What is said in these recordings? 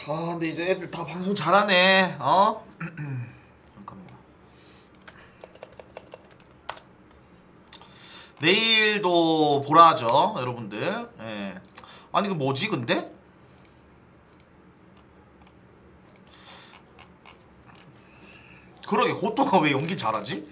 아 근데 이제 애들 다 방송 잘하네. 어? 잠깐만. 내일도 보라죠 여러분들. 예. 아니 그 뭐지 근데? 그러게 고토가 왜 연기 잘하지?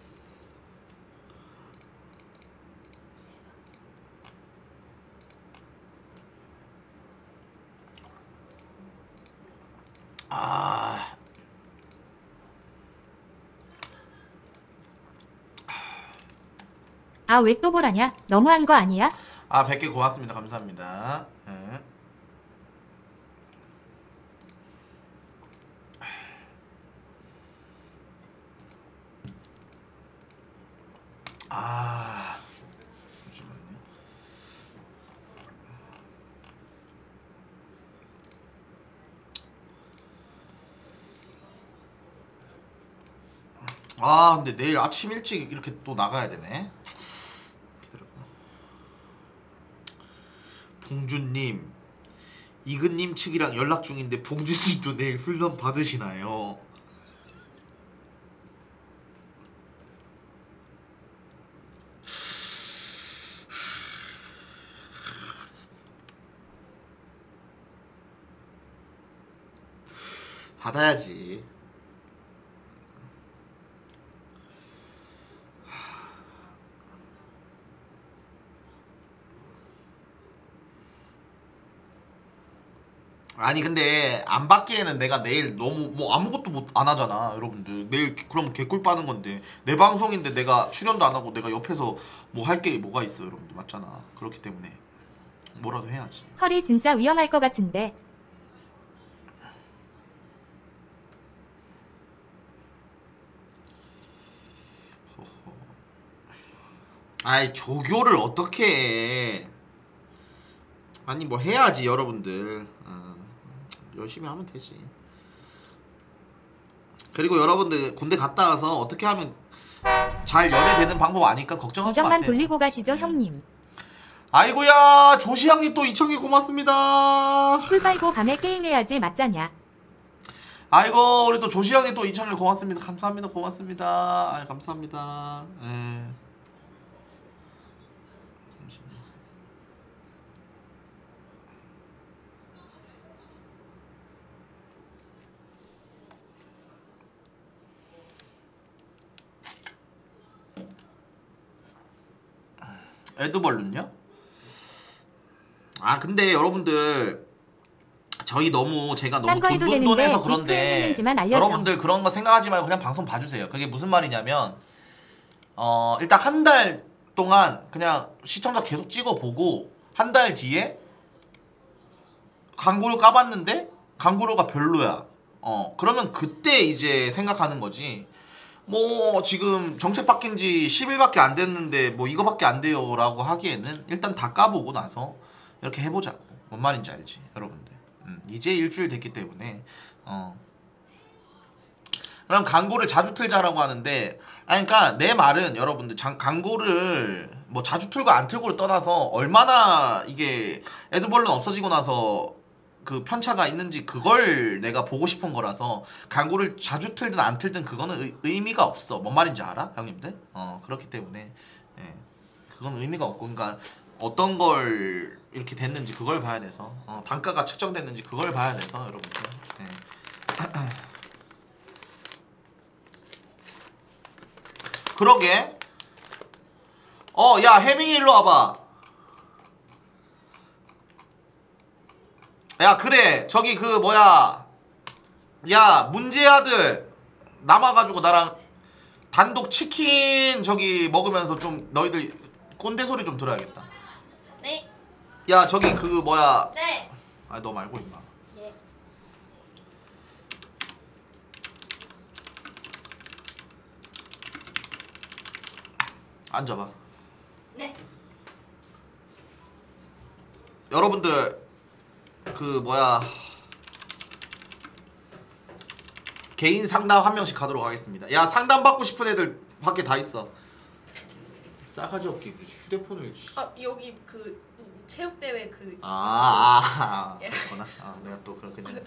아, 왜 또 보라냐? 너무한 거 아니야? 아 100개 고맙습니다. 감사합니다. 예. 아 잠시만요. 아 근데 내일 아침 일찍 이렇게 또 나가야 되네. 기다려봐. 봉준님, 이근님 측이랑 연락 중인데 봉준님도 내일 훈련 받으시나요? 받아야지. 아니 근데 안 받기에는 내가 내일 너무 뭐 아무것도 못 안 하잖아 여러분들. 내일 그럼 개꿀 빠는 건데 내 방송인데 내가 출연도 안 하고 내가 옆에서 뭐 할 게 뭐가 있어 여러분들. 맞잖아. 그렇기 때문에 뭐라도 해야지. 허리 진짜 위험할 것 같은데. 아이 조교를 어떻게 해. 아니 뭐 해야지 여러분들. 열심히 하면 되지. 그리고 여러분들 군대 갔다 와서 어떻게 하면 잘 연애되는 방법 아니까 걱정하지 마세요. 이정만 돌리고 가시죠 형님. 아이고야 조시양님 또 2,000개 고맙습니다. 술 빨고 밤에 게임해야지 맞자냐. 아이고 우리 또 조시양님 또 2,000개 고맙습니다. 감사합니다. 고맙습니다. 아 감사합니다. 에. 에드벌룬요? 아 근데 여러분들 저희 너무 제가 너무 돈돈해서 그런데 여러분들 그런 거 생각하지 말고 그냥 방송 봐주세요. 그게 무슨 말이냐면 일단 한 달 동안 그냥 시청자 계속 찍어보고 한 달 뒤에 광고를 까봤는데 광고료가 별로야. 그러면 그때 이제 생각하는 거지. 뭐 지금 정책 바뀐 지 10일밖에 안 됐는데 뭐 이거밖에 안 돼요 라고 하기에는 일단 다 까보고 나서 이렇게 해보자고. 뭔 말인지 알지 여러분들. 이제 일주일 됐기 때문에 그럼 광고를 자주 틀자라고 하는데 그러니까 내 말은 여러분들 광고를 뭐 자주 틀고 안 틀고를 떠나서 얼마나 이게 애드벌룬 없어지고 나서 그 편차가 있는지 그걸 내가 보고 싶은 거라서 광고를 자주 틀든 안 틀든 그거는 의미가 없어. 뭔 말인지 알아? 형님들? 그렇기 때문에 예. 그건 의미가 없고 그러니까 어떤 걸 이렇게 됐는지 그걸 봐야 돼서 단가가 측정됐는지 그걸 봐야 돼서 여러분들 예. 그러게 야 해밍이 일로 와봐. 야 그래 저기 그 뭐야 야 문제 아들 남아가지고 나랑 단독 치킨 저기 먹으면서 좀 너희들 꼰대 소리 좀 들어야겠다. 네. 야 저기 그 뭐야 네. 아 너 말고 임마. 예. 앉아봐. 네. 여러분들 그 뭐야 개인 상담 한 명씩 가도록 하겠습니다. 야 상담 받고 싶은 애들 밖에 다 있어. 싸가지 없게 휴대폰을. 아 여기 그 체육대회 그 그렇구나. 내가 또 그렇게 됐네.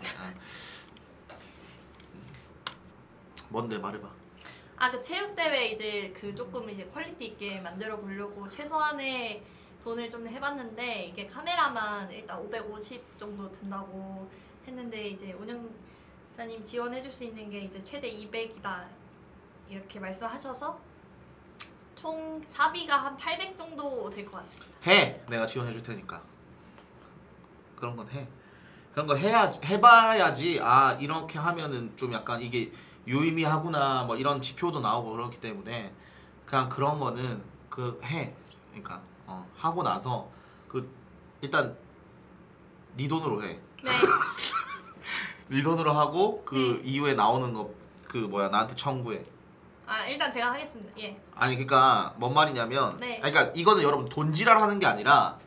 뭔데 말해봐. 그 체육대회 이제 그 조금 이제 퀄리티 있게 만들어 보려고 최소한의 돈을 좀 해봤는데 이게 카메라만 일단 550 정도 든다고 했는데 이제 운영자님 지원해줄 수 있는 게 이제 최대 200이다 이렇게 말씀하셔서 총 사비가 한 800 정도 될 것 같습니다. 해. 내가 지원해줄 테니까. 그런 건 해. 그런 거 해봐야지. 이렇게 하면은 좀 약간 이게 유의미하구나 뭐 이런 지표도 나오고 그렇기 때문에 그냥 그런 거는 해. 그러니까 하고 나서 일단 네 돈으로 해. 네. 네 돈으로 하고 이후에 나오는 거 나한테 청구해. 일단 제가 하겠습니다. 예. 아니 그러니까 뭔 말이냐면 네. 그러니까 이거는 여러분 돈지랄 하는 게 아니라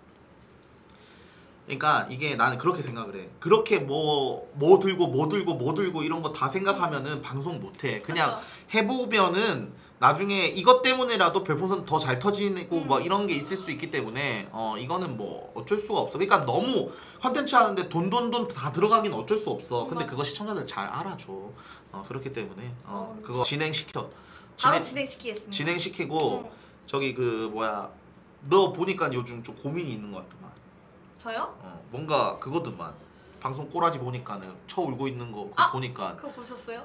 그러니까 이게 나는 그렇게 생각을 해. 그렇게 뭐 들고 이런 거 다 생각하면은 방송 못 해. 그냥 그렇죠. 해보면은 나중에 이것 때문에라도 별풍선 더 잘 터지고 뭐 이런 게 있을 수 있기 때문에 이거는 뭐 어쩔 수가 없어. 그러니까 너무 컨텐츠 하는데 돈 다 들어가긴 어쩔 수 없어. 근데 그거 시청자들 잘 알아줘. 그렇기 때문에 그거 진행시켜. 바로 진행시키겠습니다. 진행시키고 저기 너 보니까 요즘 좀 고민이 있는 것 같더만. 저요? 뭔가 그거더만. 방송 꼬라지 보니까는 쳐 울고 있는 거 보니까 그거 보셨어요?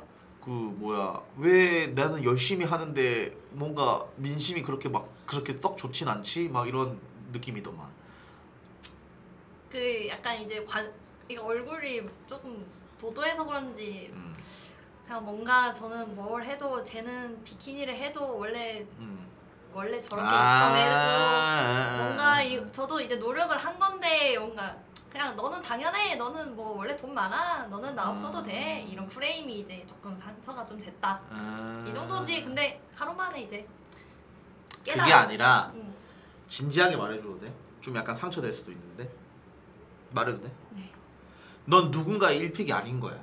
왜 나는 열심히 하는데 뭔가 민심이 그렇게 썩 좋진 않지? 막 이런 느낌이더만. 약간 이제 이거 얼굴이 조금 도도해서 그런지 그냥 뭔가 저는 뭘 해도 쟤는 비키니를 해도 원래 저렇게 입던 애고 뭔가 저도 이제 노력을 한 건데 뭔가 그냥 너는 당연해, 너는 뭐 원래 돈 많아, 너는 나 없어도 돼, 이런 프레임이 이제 조금 상처가 좀 됐다 이 정도지. 근데 하루 만에 이제 깨달았어. 그게 아니라 진지하게 말해줘도 돼? 좀 약간 상처될 수도 있는데 말해도 돼? 네. 넌 누군가의 1픽이 아닌 거야.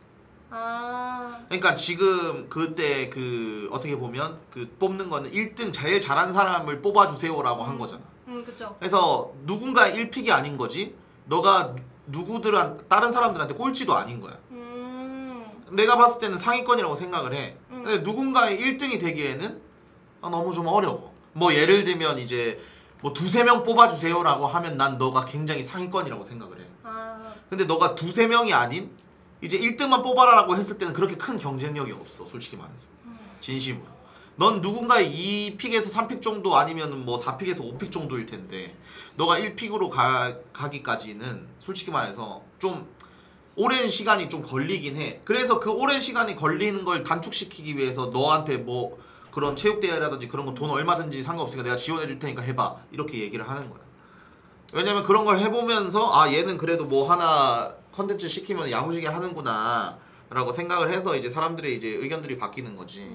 그러니까 지금 그때 어떻게 보면 뽑는 거는 1등 제일 잘한 사람을 뽑아주세요라고 한 거잖아. 그쵸. 그래서 누군가의 1픽이 아닌 거지. 너가 다른 사람들한테 꼴찌도 아닌 거야. 내가 봤을 때는 상위권이라고 생각을 해. 근데 누군가의 1등이 되기에는 너무 좀 어려워. 뭐 예를 들면 이제 뭐 2-3명 뽑아주세요라고 하면 난 너가 굉장히 상위권이라고 생각을 해. 근데 너가 2-3명이 아닌 이제 1등만 뽑아라라고 했을 때는 그렇게 큰 경쟁력이 없어. 솔직히 말해서. 진심으로. 넌 누군가의 2픽에서 3픽 정도 아니면 뭐 4픽에서 5픽 정도일 텐데 너가 1픽으로 가기까지는 솔직히 말해서 좀 오랜 시간이 좀 걸리긴 해. 그래서 그 오랜 시간이 걸리는 걸 단축시키기 위해서 너한테 뭐 그런 체육대회라든지 그런 거 돈 얼마든지 상관없으니까 내가 지원해 줄 테니까 해봐 이렇게 얘기를 하는 거야. 왜냐면 그런 걸 해보면서 얘는 그래도 뭐 하나 컨텐츠 시키면 야무지게 하는구나 라고 생각을 해서 이제 사람들의 이제 의견들이 바뀌는 거지.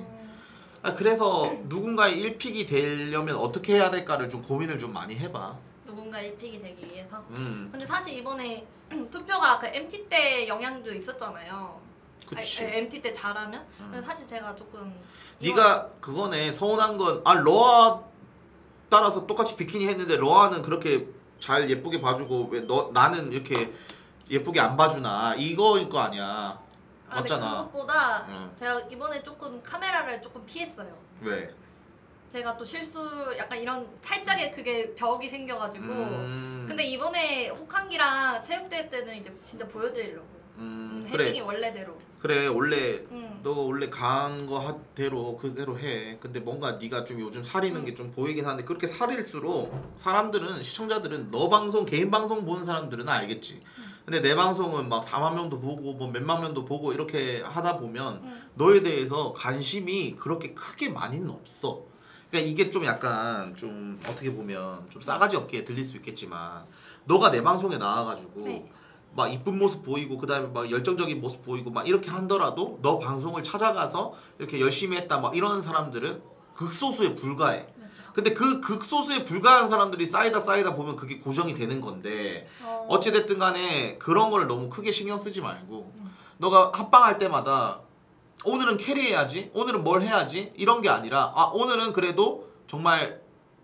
그래서 누군가의 1픽이 되려면 어떻게 해야 될까를 좀 고민을 좀 많이 해봐. 누군가 1픽이 되기 위해서. 근데 사실 이번에 투표가 MT 때 영향도 있었잖아요. 그치. MT 때 잘하면. 근데 사실 제가 조금 네가 그거네. 서운한 건 러아 따라서 똑같이 비키니 했는데 러아는 그렇게 잘 예쁘게 봐주고 왜 나는 이렇게 예쁘게 안 봐주나 이거일 거 아니야. 맞잖아. 근데 그것보다 제가 이번에 조금 카메라를 조금 피했어요. 왜? 제가 또 약간 이런 살짝의 그게 벽이 생겨가지고. 근데 이번에 혹한기랑 체육대회 때는 이제 진짜 보여드리려고. 헤딩이 원래대로. 그래 원래 너 원래 강한 거 대로 그대로 해. 근데 뭔가 네가 좀 요즘 살이는 게 좀 보이긴 하는데 그렇게 살일수록 사람들은 시청자들은 너 방송 개인 방송 보는 사람들은 알겠지. 근데 내 방송은 막 4만 명도 보고 뭐 몇만 명도 보고 이렇게 하다 보면 너에 대해서 관심이 그렇게 크게 많이는 없어. 그러니까 이게 좀 약간 좀 어떻게 보면 좀 싸가지 없게 들릴 수 있겠지만 너가 내 방송에 나와가지고 네. 막 이쁜 모습 보이고 그 다음에 막 열정적인 모습 보이고 막 이렇게 하더라도 너 방송을 찾아가서 이렇게 열심히 했다 막 이런 사람들은 극소수에 불과해. 근데 그 극소수에 불과한 사람들이 쌓이다 보면 그게 고정이 되는 건데 어찌됐든 간에 그런 거를 너무 크게 신경 쓰지 말고 너가 합방할 때마다 오늘은 캐리해야지 오늘은 뭘 해야지 이런 게 아니라 오늘은 그래도 정말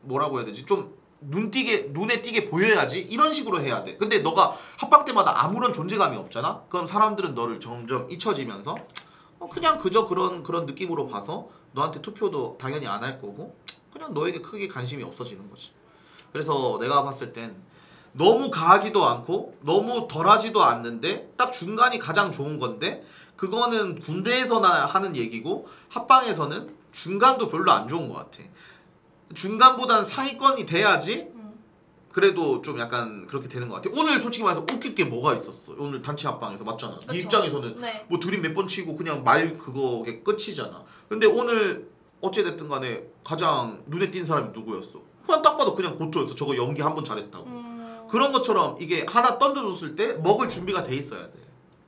뭐라고 해야 되지? 좀 눈에 띄게 보여야지 이런 식으로 해야 돼. 근데 너가 합방 때마다 아무런 존재감이 없잖아. 그럼 사람들은 너를 점점 잊혀지면서 그냥 그저 그런 느낌으로 봐서 너한테 투표도 당연히 안 할 거고 그냥 너에게 크게 관심이 없어지는 거지. 그래서 내가 봤을 땐 너무 가하지도 않고 너무 덜하지도 않는데 딱 중간이 가장 좋은 건데 그거는 군대에서나 하는 얘기고 합방에서는 중간도 별로 안 좋은 것 같아. 중간보다는 상위권이 돼야지 그래도 좀 약간 그렇게 되는 것 같아. 오늘 솔직히 말해서 웃길 게 뭐가 있었어? 오늘 단체 합방에서 맞잖아. 네 입장에서는 네. 뭐 드림 몇 번 치고 그냥 말 그거게 끝이잖아. 근데 오늘 어찌됐든 간에 가장 눈에 띈 사람이 누구였어? 그냥 딱 봐도 그냥 고토였어. 저거 연기 한 번 잘했다고. 그런 것처럼 이게 하나 던져줬을 때 먹을 준비가 돼 있어야 돼.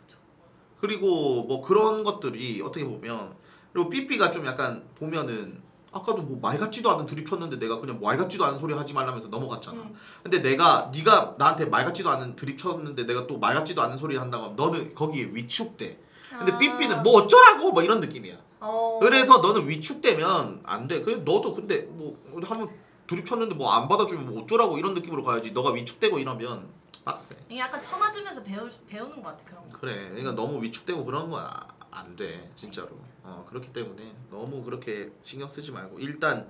그리고 뭐 그런 것들이 어떻게 보면 그리고 삐삐가 좀 약간 보면은 아까도 뭐 말 같지도 않은 드립 쳤는데 내가 그냥 말 같지도 않은 소리 하지 말라면서 넘어갔잖아. 근데 네가 나한테 말 같지도 않은 드립 쳤는데 내가 또 말 같지도 않은 소리 한다고 하면 너는 거기에 위축돼. 근데 삐삐는 뭐 어쩌라고 뭐 이런 느낌이야. 그래서 너는 위축되면 안 돼. 그래 너도 근데 뭐 한번 드립 쳤는데 뭐 안 받아주면 뭐 어쩌라고 이런 느낌으로 가야지. 너가 위축되고 이러면 빡세. 이게 약간 쳐맞으면서 배우는 것 같아 그런 거. 그래. 그러니까 너무 위축되고 그런 건 안 돼. 진짜로. 그렇기 때문에 너무 그렇게 신경 쓰지 말고 일단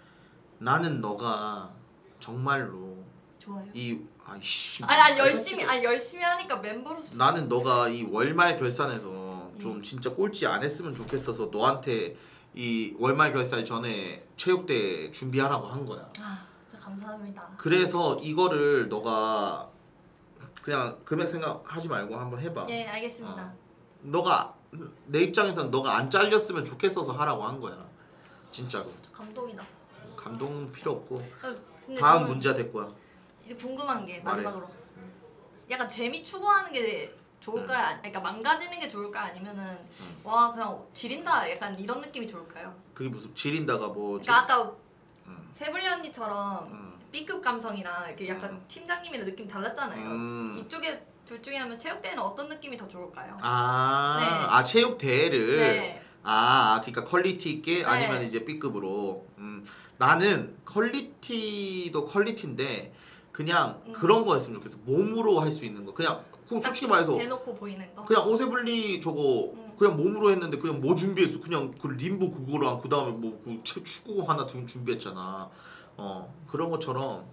나는 너가 정말로 좋아요. 아이씨. 아니 열심히 하니까 멤버로서. 나는 너가 이 월말 결산에서 좀 진짜 꼴찌 안 했으면 좋겠어서 너한테 이 월말 결산 전에 체육대 준비하라고 한 거야. 진짜 감사합니다. 그래서 이거를 너가 그냥 금액 생각하지 말고 한번 해봐. 예, 알겠습니다. 너가 내 입장에선 너가 안 잘렸으면 좋겠어서 하라고 한 거야. 진짜로. 감동이다. 감동 필요 없고. 근데 다음 문제가 될 거야. 이제 궁금한 게 말해. 마지막으로. 약간 재미 추구하는 게 좋을까요? 그러니까 망가지는 게 좋을까 아니면은 와 그냥 지린다 약간 이런 느낌이 좋을까요? 그게 무슨 지린다가 뭐지? 그러니까 아까 세블리 언니처럼 B급 감성이랑 이렇게 약간 팀장님이랑 느낌 달랐잖아요. 이쪽에 둘 중에 하면 체육대회는 어떤 느낌이 더 좋을까요? 네. 체육 대회를. 네. 그러니까 퀄리티 있게 네. 아니면 이제 B급으로. 나는 퀄리티도 퀄리티인데 그냥 그런 거 했으면 좋겠어. 몸으로 할 수 있는 거. 그냥 솔직히 말해서 대놓고 보이는 거. 그냥 오세블리 저거 그냥 몸으로 했는데 그냥 뭐 준비했어? 그냥 그 림보 그거랑 그 다음에 뭐 그 축구 하나 준비했잖아. 그런 것처럼.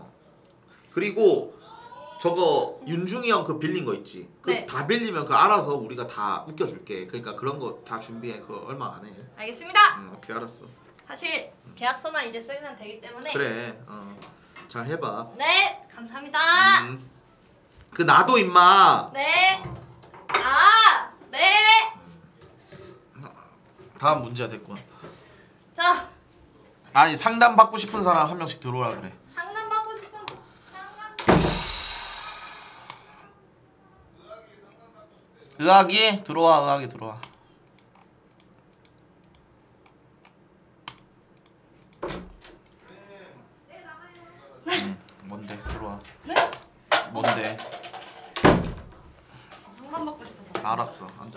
그리고 저거 윤중이 형 그 빌린 거 있지. 그 다 빌리면 그 알아서 우리가 다 웃겨줄게. 그러니까 그런 거 다 준비해. 그거 얼마 안 해. 알겠습니다. 오케이 알았어. 사실 계약서만 이제 쓰면 되기 때문에. 그래. 잘 해봐. 네, 감사합니다. 그 나도 임마. 네. 네. 다음 문제가 됐군. 자, 아니 상담 받고 싶은 사람 한 명씩 들어오라 그래. 상담 받고 싶은 상담. 의학이 들어와. 의학이 들어와. 뭔데 들어와. 네? 뭔데? 상담 받고 싶어서. 알았어 앉아.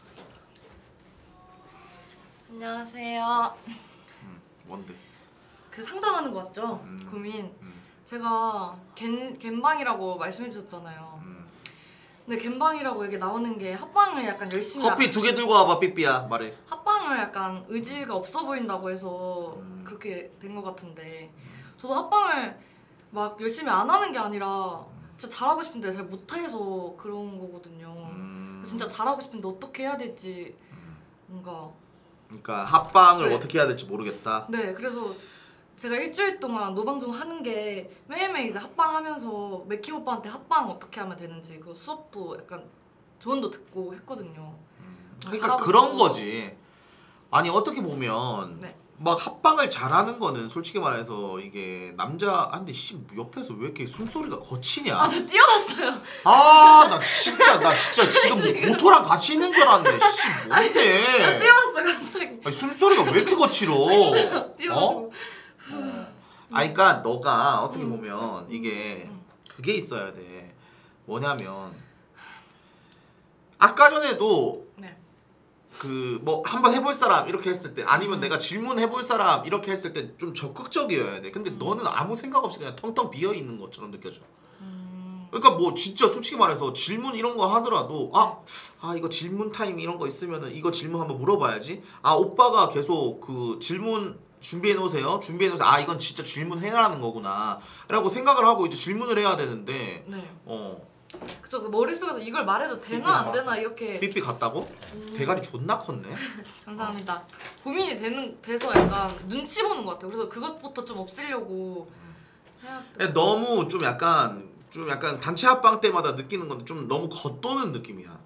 안녕하세요. 뭔데? 그 상담하는 거 맞죠? 고민. 제가 갬방이라고 말씀해 주셨잖아요. 근데 갬방이라고 얘기 나오는 게 합방을 약간 열심히 커피 2개 들고 와봐 삐삐야 말해. 합방을 약간 의지가 없어 보인다고 해서 그렇게 된 것 같은데 저도 합방을 막 열심히 안 하는 게 아니라 진짜 잘하고 싶은데 잘 못해서 그런 거거든요. 진짜 잘하고 싶은데 어떻게 해야 될지 뭔가. 그러니까 합방을 네. 어떻게 해야 될지 모르겠다. 네, 그래서 제가 일주일 동안 노방송 하는 게 매일매일 이제 합방하면서 맥킴 오빠한테 합방 어떻게 하면 되는지 그 수업도 약간 조언도 듣고 했거든요. 그러니까 잘하고 그런 싶어서. 거지. 아니 어떻게 보면 네. 막 합방을 잘하는 거는 솔직히 말해서 이게 남자한테 옆에서 왜 이렇게 숨소리가 거치냐? 아, 저 뛰어왔어요. 나 진짜 지금 뭐 모토랑 같이 있는 줄 알았네. 씨 뭔데? 뛰어왔어 갑자기. 아니, 숨소리가 왜 이렇게 거칠어? 뛰어왔어. 그러니까 너가 어떻게 보면 이게 그게 있어야 돼. 뭐냐면 아까 전에도 네. 그 뭐 한번 해볼 사람 이렇게 했을 때 아니면 내가 질문해볼 사람 이렇게 했을 때 좀 적극적이어야 돼. 근데 너는 아무 생각 없이 그냥 텅텅 비어 있는 것처럼 느껴져. 그러니까 뭐 진짜 솔직히 말해서 질문 이런 거 하더라도 이거 질문 타임 이런 거 있으면은 이거 질문 한번 물어봐야지. 오빠가 계속 그 질문 준비해 놓으세요. 이건 진짜 질문해라는 거구나 라고 생각을 하고 이제 질문을 해야 되는데 네. 그쵸. 그 머릿속에서 이걸 말해도 되나 안 되나 이렇게 삐삐 같다고? 대가리 존나 컸네. 감사합니다. 고민이 돼서 약간 눈치 보는 것 같아요. 그래서 그것부터 좀 없애려고 해야 돼. 너무 좀 약간 단체 합방 때마다 느끼는 건데 좀 너무 겉도는 느낌이야.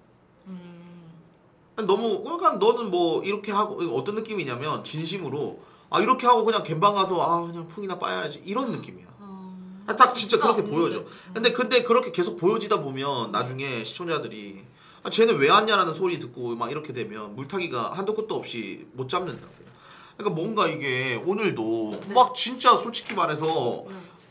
너무 그러니까 너는 뭐 이렇게 하고 어떤 느낌이냐면 진심으로 이렇게 하고 그냥 갬방 가서 그냥 풍이나 빠야지 이런 느낌이야. 딱 진짜 그렇게 보여져. 근데 그렇게 계속 보여지다 보면 나중에 시청자들이 쟤는 왜 왔냐라는 소리 듣고 막 이렇게 되면 물타기가 한도 끝도 없이 못 잡는다고. 그러니까 뭔가 이게 오늘도 막 진짜 솔직히 말해서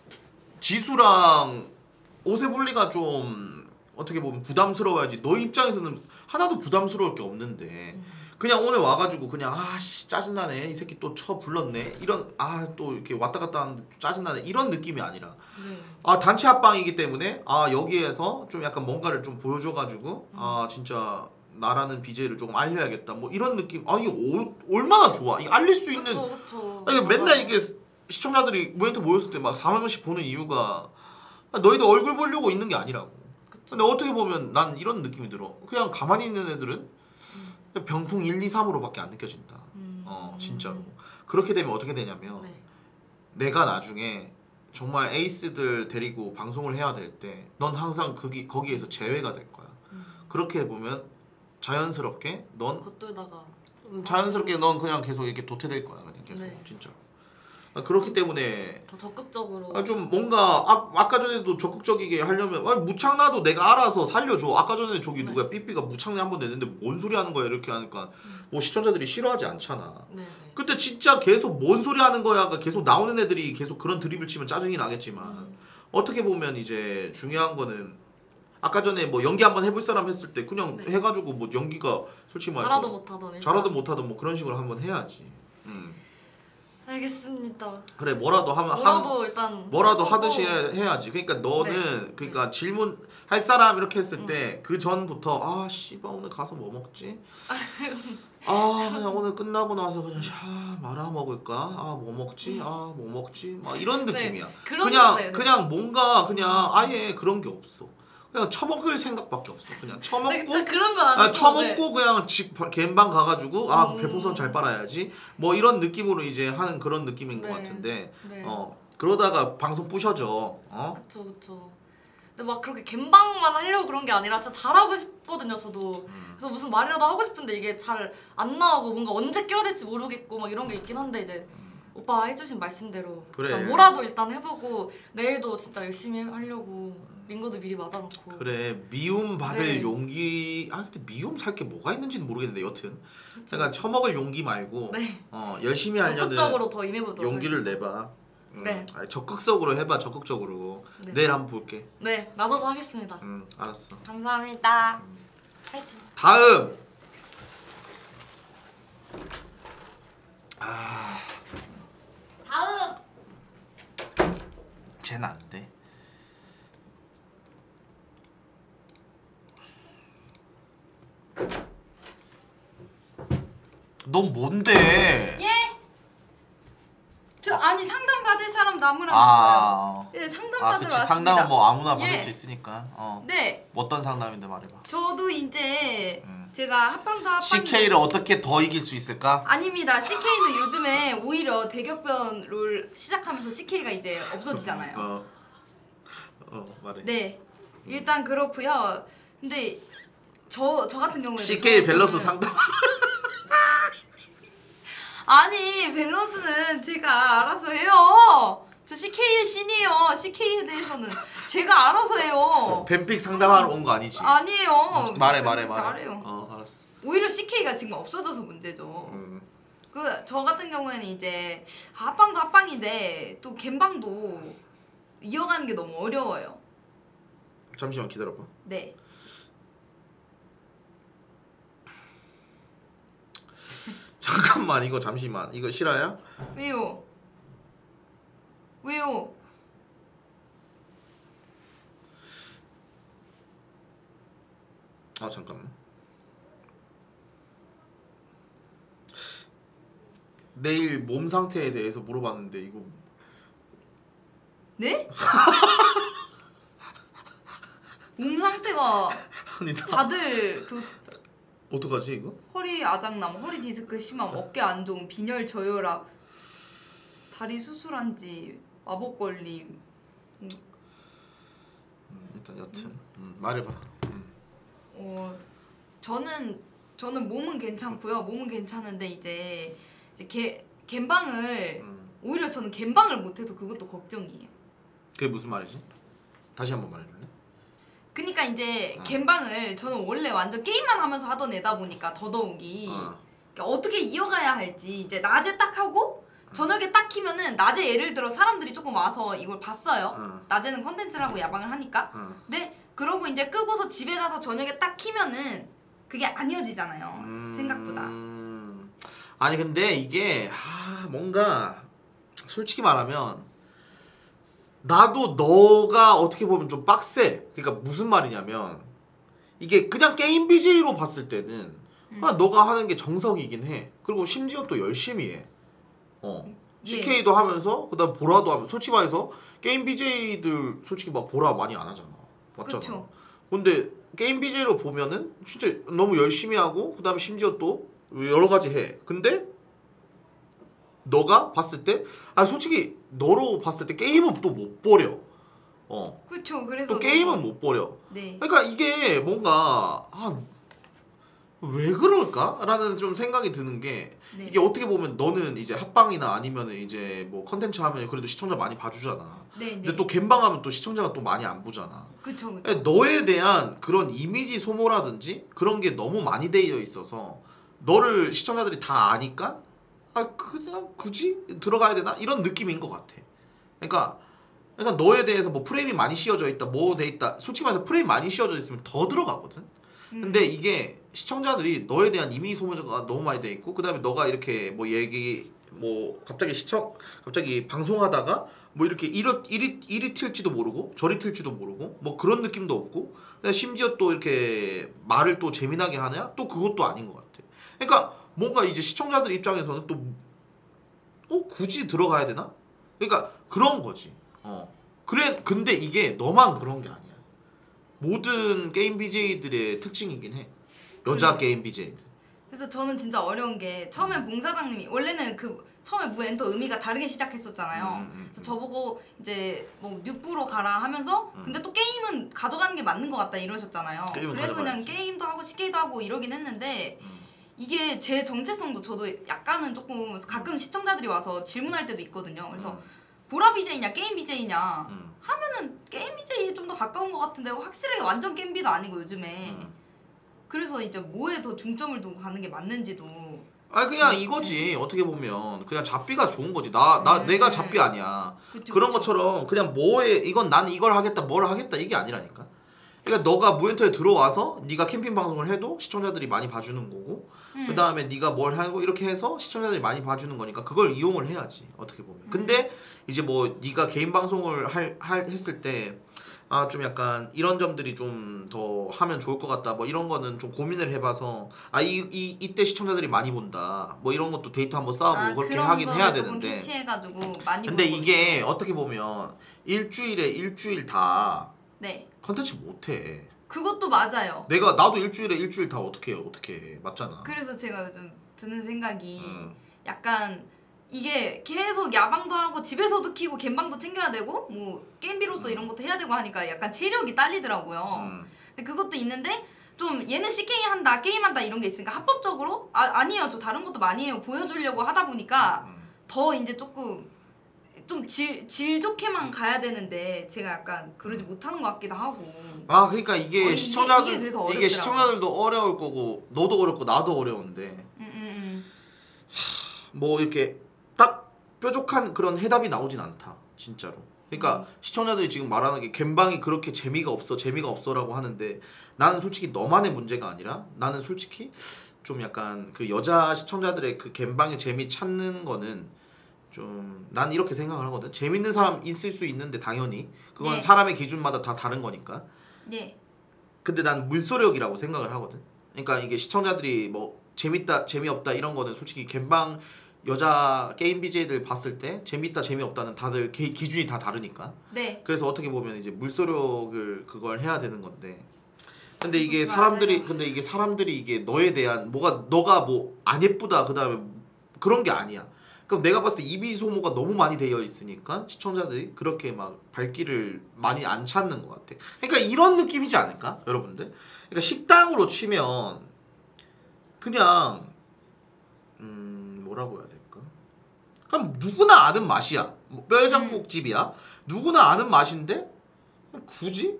지수랑 오세블리가 좀 어떻게 보면 부담스러워야지. 너 입장에서는 하나도 부담스러울 게 없는데 그냥 오늘 와가지고 그냥 짜증나네 이 새끼 또 불렀네 이런 또 이렇게 왔다 갔다 하는데 짜증나네 이런 느낌이 아니라 단체 합방이기 때문에 여기에서 좀 약간 뭔가를 좀 보여줘가지고 진짜 나라는 BJ를 조금 알려야겠다 뭐 이런 느낌. 이거 얼마나 좋아. 이거 알릴 수 있는. 그쵸. 맨날 이게 시청자들이 모니터 모였을 때 막 4만 명씩 보는 이유가 너희들 얼굴 보려고 있는 게 아니라고. 근데 어떻게 보면 난 이런 느낌이 들어. 그냥 가만히 있는 애들은 병풍 1, 2, 3으로밖에 안 느껴진다. 진짜로. 그렇게 되면 어떻게 되냐면 내가 나중에 정말 에이스들 데리고 방송을 해야 될 때 넌 항상 거기에서 제외가 될 거야. 그렇게 보면 자연스럽게 넌 겉돌다가 자연스럽게 넌 그냥 계속 이렇게 도태될 거야. 그냥 계속 진짜. 그렇기 때문에 더 적극적으로 좀 뭔가 아까 전에도 적극적이게 하려면 무창나도 내가 알아서 살려줘. 아까 전에 저기 누구야 삐삐가 무창내 한번 냈는데 뭔 소리 하는 거야 이렇게 하니까 뭐 시청자들이 싫어하지 않잖아. 근데 진짜 계속 뭔 소리 하는 거야가 계속 나오는 애들이 계속 그런 드립을 치면 짜증이 나겠지만 어떻게 보면 이제 중요한 거는 아까 전에 뭐 연기 한번 해볼 사람 했을 때 그냥 해가지고 뭐 연기가 솔직히 말해서 잘하든 못하든 뭐 그런 식으로 한번 해야지. 알겠습니다. 그래 뭐라도 일단 뭐라도 하듯이 해야지. 그러니까 너는 그러니까 질문 할 사람 이렇게 했을 때 그 전부터 씨발 오늘 가서 뭐 먹지? 그냥 오늘 끝나고 나서 그냥 말아 먹을까? 뭐 먹지? 뭐 먹지? 막 이런 느낌이야. 그냥 뭔가 그냥 아예 그런 게 없어. 그냥 처먹을 생각밖에 없어. 그냥 처먹고 진짜 그런 건 아니고 처먹고 그냥 집 갬방 가가지고 별풍선 잘 빨아야지 뭐 이런 느낌으로 이제 하는 그런 느낌인 것 같은데 그러다가 방송 부셔져. 그쵸. 근데 막 그렇게 갬방만 하려고 그런 게 아니라 진짜 잘하고 싶거든요 저도. 그래서 무슨 말이라도 하고 싶은데 이게 잘 안 나오고 뭔가 언제 껴야 될지 모르겠고 막 이런 게 있긴 한데 이제 오빠가 해주신 말씀대로 일단 뭐라도 일단 해보고 내일도 진짜 열심히 하려고 링거도 미리 맞아놓고. 그래 미움 받을 용기. 근데 미움 살 게 뭐가 있는지는 모르겠는데 여튼 내가 처먹을 용기 말고 열심히 하려는 적극적으로 더 임해보도록 용기를 내봐. 적극적으로 해봐. 적극적으로. 내일 한번 볼게. 네 나서서 하겠습니다. 알았어. 감사합니다. 파이팅. 다음 다음 쟤는 안 돼. 넌 뭔데? 아니 상담 받을 사람 나무라니까요. 네, 상담 받으러 그치. 왔습니다. 상담은 뭐 아무나 받을 수 있으니까. 네. 어떤 상담인데 말해봐. 저도 이제 제가 합방도 합방. CK를 어떻게 더 이길 수 있을까? 아닙니다. CK는 요즘에 오히려 대격변 롤 시작하면서 CK가 이제 없어지잖아요. 말해. 네. 일단 그렇고요. 근데 저 같은 경우에는 CK 밸런스 상담. 아니 밸런스는 제가 알아서 해요. 저 CK의 신이에요. CK에 대해서는 제가 알아서 해요. 뱀픽 상담하러 온 거 아니지? 아니에요. 말해. 잘해요. 알았어. 오히려 CK가 지금 없어져서 문제죠. 저 같은 경우에는 이제 합방도 합방인데 또 갬방도 이어가는 게 너무 어려워요. 잠시만 기다려봐. 네. 잠깐만 이거 잠시만 이거 실화야? 왜요? 왜요? 아 잠깐만. 내일 몸 상태에 대해서 물어봤는데 이거 네? 몸 상태가 아니 다들 그 어떡하지 이거? 허리 아작남, 허리 디스크 심함, 어깨 안 좋음, 빈혈 저혈압, 다리 수술한지, 마법 걸림. 일단 여튼 말해봐. 저는 몸은 괜찮고요. 몸은 괜찮은데 이제 갬방을 오히려 저는 갬방을 못해서 그것도 걱정이에요. 그게 무슨 말이지? 다시 한번 말해줄래? 그러니까 이제 갬방을 저는 원래 완전 게임만 하면서 하던 애다 보니까 더더욱이 그러니까 어떻게 이어가야 할지 이제 낮에 딱 하고 저녁에 딱 키면은 낮에 예를 들어 사람들이 조금 와서 이걸 봤어요. 낮에는 컨텐츠를 하고 야방을 하니까. 근데 그러고 이제 끄고서 집에 가서 저녁에 딱 키면은 그게 안 이어지잖아요. 생각보다. 아니 근데 이게 뭔가 솔직히 말하면 나도 너가 어떻게 보면 좀 빡세. 그러니까 무슨 말이냐면 이게 그냥 게임 BJ로 봤을 때는 너가 하는 게 정석이긴 해. 그리고 심지어 또 열심히 해. CK도 하면서 그다음 보라도 하면서 솔직히 말해서 게임 BJ들 솔직히 막 보라 많이 안 하잖아. 맞잖아. 그쵸. 근데 게임 BJ로 보면은 진짜 너무 열심히 하고 그다음에 심지어 또 여러 가지 해. 근데 너가 봤을 때 솔직히 너로 봤을 때 게임은 또 못 버려. 그쵸. 그래서 또 게임은 못 버려. 네. 그러니까 이게 뭔가 왜 그럴까라는 좀 생각이 드는 게 네. 이게 어떻게 보면 너는 이제 합방이나 아니면은 이제 뭐 컨텐츠 하면 그래도 시청자 많이 봐주잖아. 네. 근데 또 갬방하면 또 시청자가 또 많이 안 보잖아. 그쵸. 너에 대한 그런 이미지 소모라든지 그런 게 너무 많이 되어 있어서 너를 시청자들이 다 아니까 그냥 굳이 들어가야 되나 이런 느낌인 것 같아. 그러니까 너에 대해서 뭐 프레임이 많이 씌워져 있다, 뭐 돼 있다. 솔직히 말해서 프레임 많이 씌워져 있으면 더 들어가거든. 근데 이게 시청자들이 너에 대한 이미지 소모가 너무 많이 돼 있고 그다음에 너가 이렇게 뭐 얘기 뭐 갑자기 방송하다가 뭐 이렇게 이리 튈지도 모르고 저리 튈지도 모르고 뭐 그런 느낌도 없고 심지어 또 이렇게 말을 또 재미나게 하냐 또 그것도 아닌 것 같아. 그러니까 뭔가 이제 시청자들 입장에서는 또 굳이 들어가야 되나? 그러니까 그런 거지. 그래 근데 이게 너만 그런 게 아니야. 모든 게임 BJ들의 특징이긴 해. 여자 게임 BJ들. 그래서 저는 진짜 어려운 게 처음에 봉 사장님이 원래는 처음에 무엔터 의미가 다르게 시작했었잖아요. 그래서 저보고 이제 뭐 뉴부로 가라 하면서 근데 또 게임은 가져가는 게 맞는 것 같다 이러셨잖아요. 그래서 그냥 게임도 하고 CK도 하고 이러긴 했는데 이게 제 정체성도 저도 약간은 조금 가끔 시청자들이 와서 질문할 때도 있거든요. 그래서 보라 BJ냐 게임 BJ냐 하면은 게임 BJ에 좀 더 가까운 것 같은데 확실하게 완전 게임비도 아니고 요즘에 그래서 이제 뭐에 더 중점을 두고 가는 게 맞는지도 그냥 이거지. 어떻게 보면 그냥 잡비가 좋은 거지. 내가 잡비 아니야. 그쵸, 그런 그쵸. 것처럼 그냥 이건 나는 이걸 하겠다 뭘 하겠다 이게 아니라니까. 그러니까 너가 무엔터에 들어와서 네가 캠핑 방송을 해도 시청자들이 많이 봐주는 거고 그 다음에 네가 뭘 하고 이렇게 해서 시청자들이 많이 봐주는 거니까 그걸 이용을 해야지 어떻게 보면. 근데 이제 뭐 네가 개인 방송을 했을 때 좀 약간 이런 점들이 좀 더 하면 좋을 것 같다 뭐 이런 거는 좀 고민을 해봐서 이때 시청자들이 많이 본다 뭐 이런 것도 데이터 한번 쌓아보고 그렇게 하긴 해야 되는데 캐치해가지고 많이 근데 보는 이게 거죠. 어떻게 보면 일주일 다 네 컨텐츠 못해. 그것도 맞아요. 나도 일주일 다 어떻게 해 맞잖아. 그래서 제가 요즘 드는 생각이 약간 이게 계속 야방도 하고 집에서도 키고 갬방도 챙겨야 되고 뭐 게임비로서 이런 것도 해야 되고 하니까 약간 체력이 딸리더라고요. 근데 그것도 있는데 좀 얘는 CK 한다 게임한다 이런 게 있으니까 합법적으로 아니에요 저 다른 것도 많이 해요 보여주려고 하다 보니까 더 이제 조금 좀 질 좋게만 가야 되는데 제가 약간 그러지 못하는 것 같기도 하고. 그러니까 이게 시청자들 이게 그래서 이게 시청자들도 어려울 거고 너도 어렵고 나도 어려운데 뭐 이렇게 딱 뾰족한 그런 해답이 나오진 않다 진짜로. 그러니까 시청자들이 지금 말하는 게 갬방이 그렇게 재미가 없어라고 하는데 나는 솔직히 너만의 문제가 아니라 나는 솔직히 좀 약간 그 여자 시청자들의 그 갬방의 재미 찾는 거는 좀 난 이렇게 생각을 하거든. 재밌는 사람 있을 수 있는데 당연히 그건 네. 사람의 기준마다 다 다른 거니까. 네. 근데 난 물소력이라고 생각을 하거든. 그러니까 이게 시청자들이 뭐 재밌다 재미없다 이런 거는 솔직히 갬방 여자 게임 BJ들 봤을 때 재밌다 재미없다는 다들 기준이 다 다르니까. 네. 그래서 어떻게 보면 이제 물소력을 그걸 해야 되는 건데. 근데 이게 맞아요. 사람들이 이게 너에 대한 너가 뭐 안 예쁘다 그다음에 그런 게 아니야. 그럼 내가 봤을 때 이미지 소모가 너무 많이 되어 있으니까 시청자들이 그렇게 막 발길을 많이 안 찾는 것 같아. 그러니까 이런 느낌이지 않을까, 여러분들? 그러니까 식당으로 치면 그냥 뭐라고 해야 될까? 그럼 누구나 아는 맛이야. 뭐 뼈해장국집이야. 누구나 아는 맛인데 굳이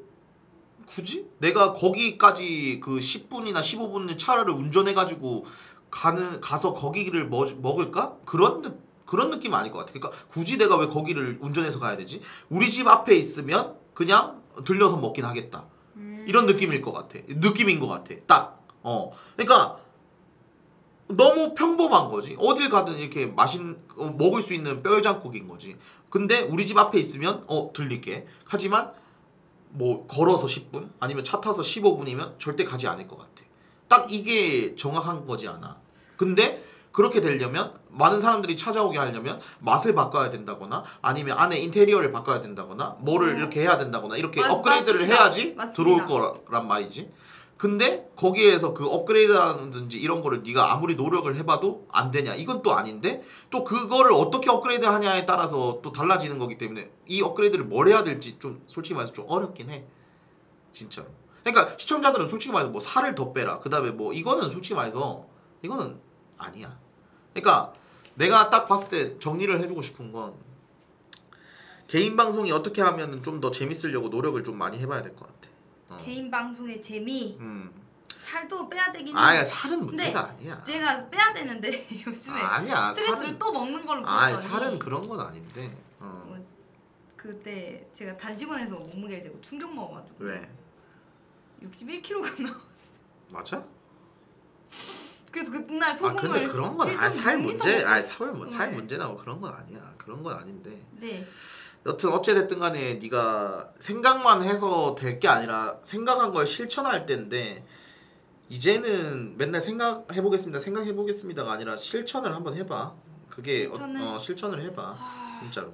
내가 거기까지 그 10분이나 15분의 차를 운전해가지고 가서 거기를 먹을까? 그런 느낌 아닐 것 같아. 그러니까 굳이 내가 왜 거기를 운전해서 가야 되지? 우리 집 앞에 있으면 그냥 들려서 먹긴 하겠다. 이런 느낌인 것 같아. 딱. 그러니까 너무 평범한 거지. 어딜 가든 이렇게 먹을 수 있는 뼈해장국인 거지. 근데 우리 집 앞에 있으면 들릴게. 하지만 뭐 걸어서 10분 아니면 차 타서 15분이면 절대 가지 않을 것 같아. 딱 이게 정확한 거지 않아. 근데 그렇게 되려면 많은 사람들이 찾아오게 하려면 맛을 바꿔야 된다거나 아니면 안에 인테리어를 바꿔야 된다거나 뭐를 이렇게 해야 된다거나 이렇게 업그레이드를 맞습니다. 해야지 맞습니다. 들어올 거란 말이지. 근데 거기에서 그 업그레이드라든지 이런 거를 네가 아무리 노력을 해봐도 안 되냐, 이건 또 아닌데 또 그거를 어떻게 업그레이드 하냐에 따라서 또 달라지는 거기 때문에 이 업그레이드를 뭘 해야 될지 좀 솔직히 말해서 좀 어렵긴 해, 진짜로. 그러니까 시청자들은 솔직히 말해서 뭐 살을 더 빼라 그 다음에 뭐 이거는 솔직히 말해서 이거는 아니야. 그러니까 내가 딱 봤을 때 정리를 해주고 싶은 건 개인 방송이 어떻게 하면 좀 더 재밌으려고 노력을 좀 많이 해봐야 될 것 같아. 개인 방송의 재미. 살도 빼야 되긴 해. 아야, 살은 문제가 아니야. 제가 빼야 되는데 요즘에 아니야, 스트레스를 또 먹는 걸로 아, 풀었더니 살은 그런 건 아닌데. 그때 제가 단식원에서 몸무게를 재고 충격 먹어가지고 왜? 61kg가 나왔어. 맞아? 그래서 그날 소금을 근데 그런 건 살 1.6 문제, 리터 살 네. 문제라고 그런 건 아니야. 그런 건 아닌데. 네. 여튼 어찌 됐든 간에 네가 생각만 해서 될 게 아니라 생각한 걸 실천할 때인데 이제는 맨날 생각해보겠습니다가 아니라 실천을 한번 해봐. 그게 실천을 해봐. 진짜로.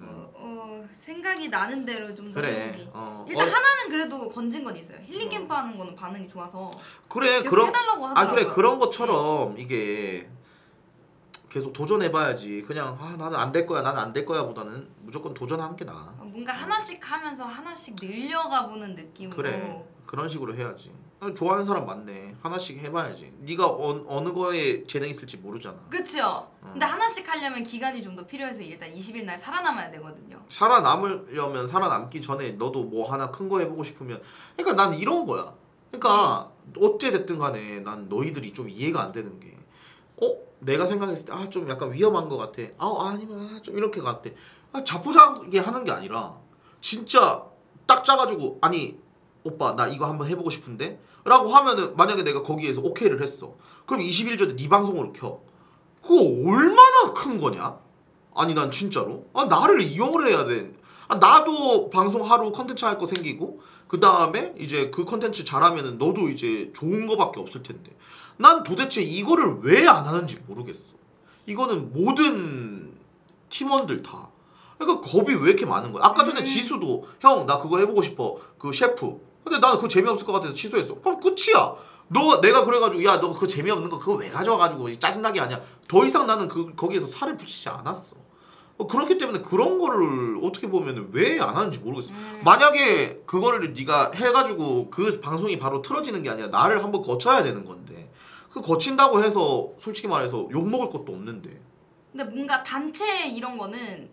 생각이 나는 대로 좀 더 그래. 해보기. 일단 하나는 그래도 건진 건 있어요. 힐링 캠프 하는 거는 반응이 좋아서 그래, 계속 해달라고 하더라고요. 그래, 그런 것처럼 이게 계속 도전해봐야지. 그냥 나는 안 될 거야 보다는 무조건 도전하는 게 나아. 뭔가 하나씩 하면서 하나씩 늘려가 보는 느낌으로. 그래, 그런 식으로 해야지. 좋아하는 사람 많네. 하나씩 해봐야지. 네가 어느 거에 재능 있을지 모르잖아. 그쵸? 근데 하나씩 하려면 기간이 좀 더 필요해서 일단 20일 날 살아남아야 되거든요. 살아남으려면 살아남기 전에 너도 뭐 하나 큰 거 해보고 싶으면, 그러니까 난 이런 거야. 그러니까 어째 됐든 간에 난 너희들이 좀 이해가 안 되는 게, 내가 생각했을 때 좀 약간 위험한 거 같아. 아니면 좀 이렇게 같아. 자포자기하게 하는 게 아니라 진짜 딱 짜가지고, 아니 오빠 나 이거 한번 해보고 싶은데 라고 하면은, 만약에 내가 거기에서 오케이를 했어. 그럼 20일 전에 네 방송으로 켜. 그거 얼마나 큰 거냐? 아니 난 진짜로 나를 이용을 해야 돼. 나도 방송 하루 컨텐츠 할 거 생기고, 그 다음에 이제 그 컨텐츠 잘하면은 너도 이제 좋은 거밖에 없을 텐데 난 도대체 이거를 왜 안 하는지 모르겠어. 이거는 모든 팀원들 다. 그러니까 겁이 왜 이렇게 많은 거야. 아까 전에 지수도 형 나 그거 해보고 싶어, 그 셰프. 근데 나는 그거 재미없을 것 같아서 취소했어. 그럼 끝이야. 내가 그래가지고 야 너 그거 재미없는 거 그거 왜 가져와가지고 짜증나게 하냐. 더 이상 나는 거기에서 살을 붙이지 않았어. 그렇기 때문에 그런 거를 어떻게 보면 왜 안 하는지 모르겠어. 만약에 그거를 네가 해가지고 그 방송이 바로 틀어지는 게 아니라 나를 한번 거쳐야 되는 건데, 그 거친다고 해서 솔직히 말해서 욕먹을 것도 없는데. 근데 뭔가 단체 이런 거는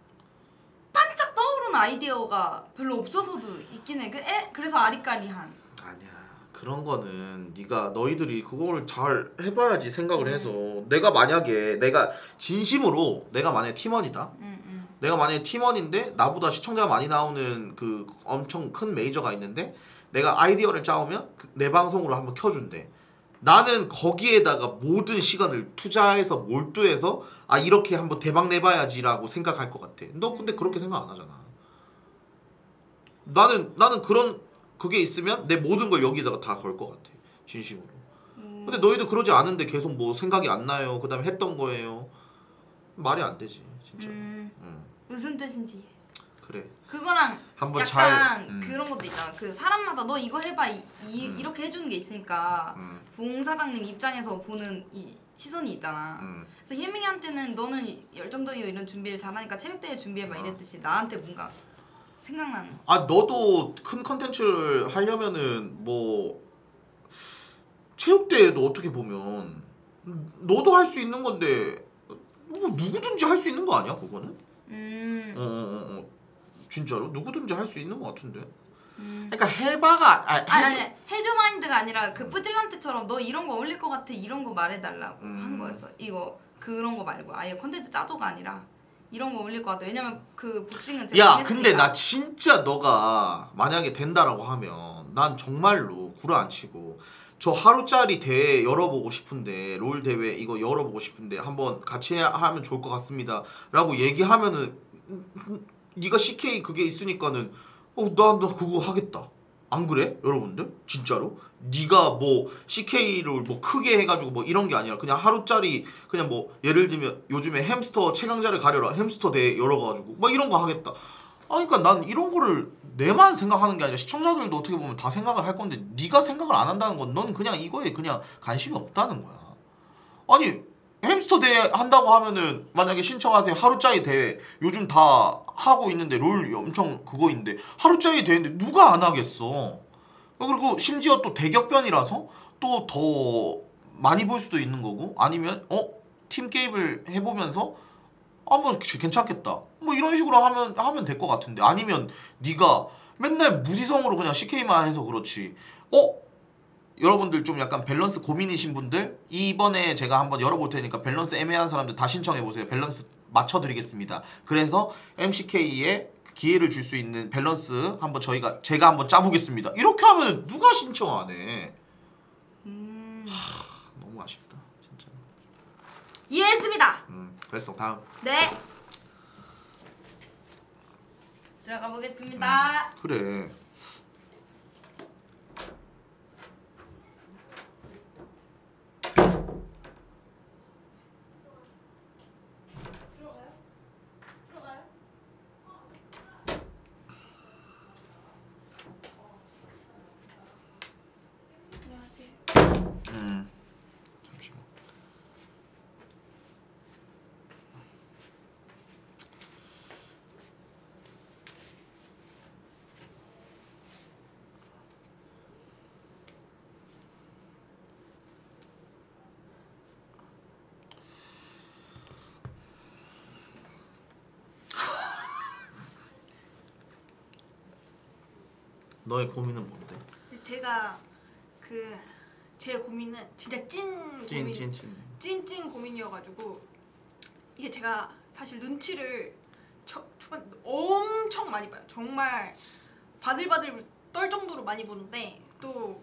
반짝 떠오르는 아이디어가 별로 없어서도 있긴 해. 그래서 아리까리한. 아니야, 그런 거는 너희들이 그걸 잘 해봐야지 생각을 해서. 내가 만약에 진심으로 내가 만약에 팀원이다. 내가 만약에 팀원인데 나보다 시청자가 많이 나오는 그 엄청 큰 메이저가 있는데 내가 아이디어를 짜오면 내 방송으로 한번 켜준대. 나는 거기에다가 모든 시간을 투자해서 몰두해서 아 이렇게 한번 대박 내봐야지라고 생각할 것 같아. 너 근데 그렇게 생각 안 하잖아. 나는 그런 그게 있으면 내 모든 걸 여기다가 다 걸 것 같아. 진심으로. 근데 너희도 그러지 않은데 계속 뭐 생각이 안 나요. 그다음에 했던 거예요. 말이 안 되지 진짜. 무슨 뜻인지. 그래. 그거랑 한번 약간 그런 것도 있잖아. 그 사람마다 너 이거 해봐 이렇게 해주는 게 있으니까 봉 사장님 입장에서 보는 이 시선이 있잖아. 그래서 희민이한테는 너는 열정적이고 이런 준비를 잘하니까 체육대회 준비해봐 이랬듯이 나한테 뭔가 생각나는. 아 너도 큰 컨텐츠를 하려면은 뭐 체육대회도 어떻게 보면 너도 할 수 있는 건데 뭐 누구든지 할 수 있는 거 아니야 그거는? 진짜로 누구든지 할 수 있는 거 같은데. 그러니까 해봐가 아니 해줘 마인드가 아니라 그 뿌질란테처럼 너 이런 거 어울릴 것 같아 이런 거 말해달라고 한 거였어. 이거 그런 거 말고 아예 컨텐츠 짜줘가 아니라 이런 거 어울릴 것 같아. 왜냐면 그 복싱은 제가 야 했으니까. 근데 나 진짜 너가 만약에 된다라고 하면 난 정말로 구라안치고 저 하루짜리 대회 열어보고 싶은데 롤 대회 이거 열어보고 싶은데 한번 같이 하면 좋을 것 같습니다 라고 얘기하면은 네가 CK 그게 있으니까는 나 그거 하겠다. 안 그래? 여러분들? 진짜로? 네가 뭐 CK를 뭐 크게 해가지고 뭐 이런 게 아니라 그냥 하루짜리 그냥 뭐 예를 들면 요즘에 햄스터 최강자를 가려라 햄스터 대회 열어가지고 막 이런 거 하겠다. 그러니까 난 이런 거를 내만 생각하는 게 아니라 시청자들도 어떻게 보면 다 생각을 할 건데 네가 생각을 안 한다는 건 넌 그냥 이거에 그냥 관심이 없다는 거야. 아니 햄스터 대회 한다고 하면은 만약에 신청하세요 하루짜리 대회 요즘 다 하고 있는데 롤 엄청 그거인데 하루짜리 대회인데 누가 안 하겠어. 그리고 심지어 또 대격변이라서 또 더 많이 볼 수도 있는 거고 아니면 팀 게임을 해보면서 뭐 괜찮겠다 뭐 이런 식으로 하면 될 것 같은데 아니면 네가 맨날 무지성으로 그냥 CK만 해서 그렇지. 여러분들 좀 약간 밸런스 고민이신 분들 이번에 제가 한번 열어볼 테니까 밸런스 애매한 사람들 다 신청해보세요. 밸런스 맞춰드리겠습니다. 그래서 MCK에 기회를 줄 수 있는 밸런스 한번 제가 한번 짜보겠습니다. 이렇게 하면 누가 신청 안 해? 너무 아쉽다 진짜. 이해했습니다. 그랬어. 다음. 네. 들어가 보겠습니다. 그래. 잠시만. 너의 고민은 뭔데? 제가 제 고민은 진짜 찐 고민이어가지고 이게 제가 사실 눈치를 초반 엄청 많이 봐요. 정말 바들바들 떨 정도로 많이 보는데 또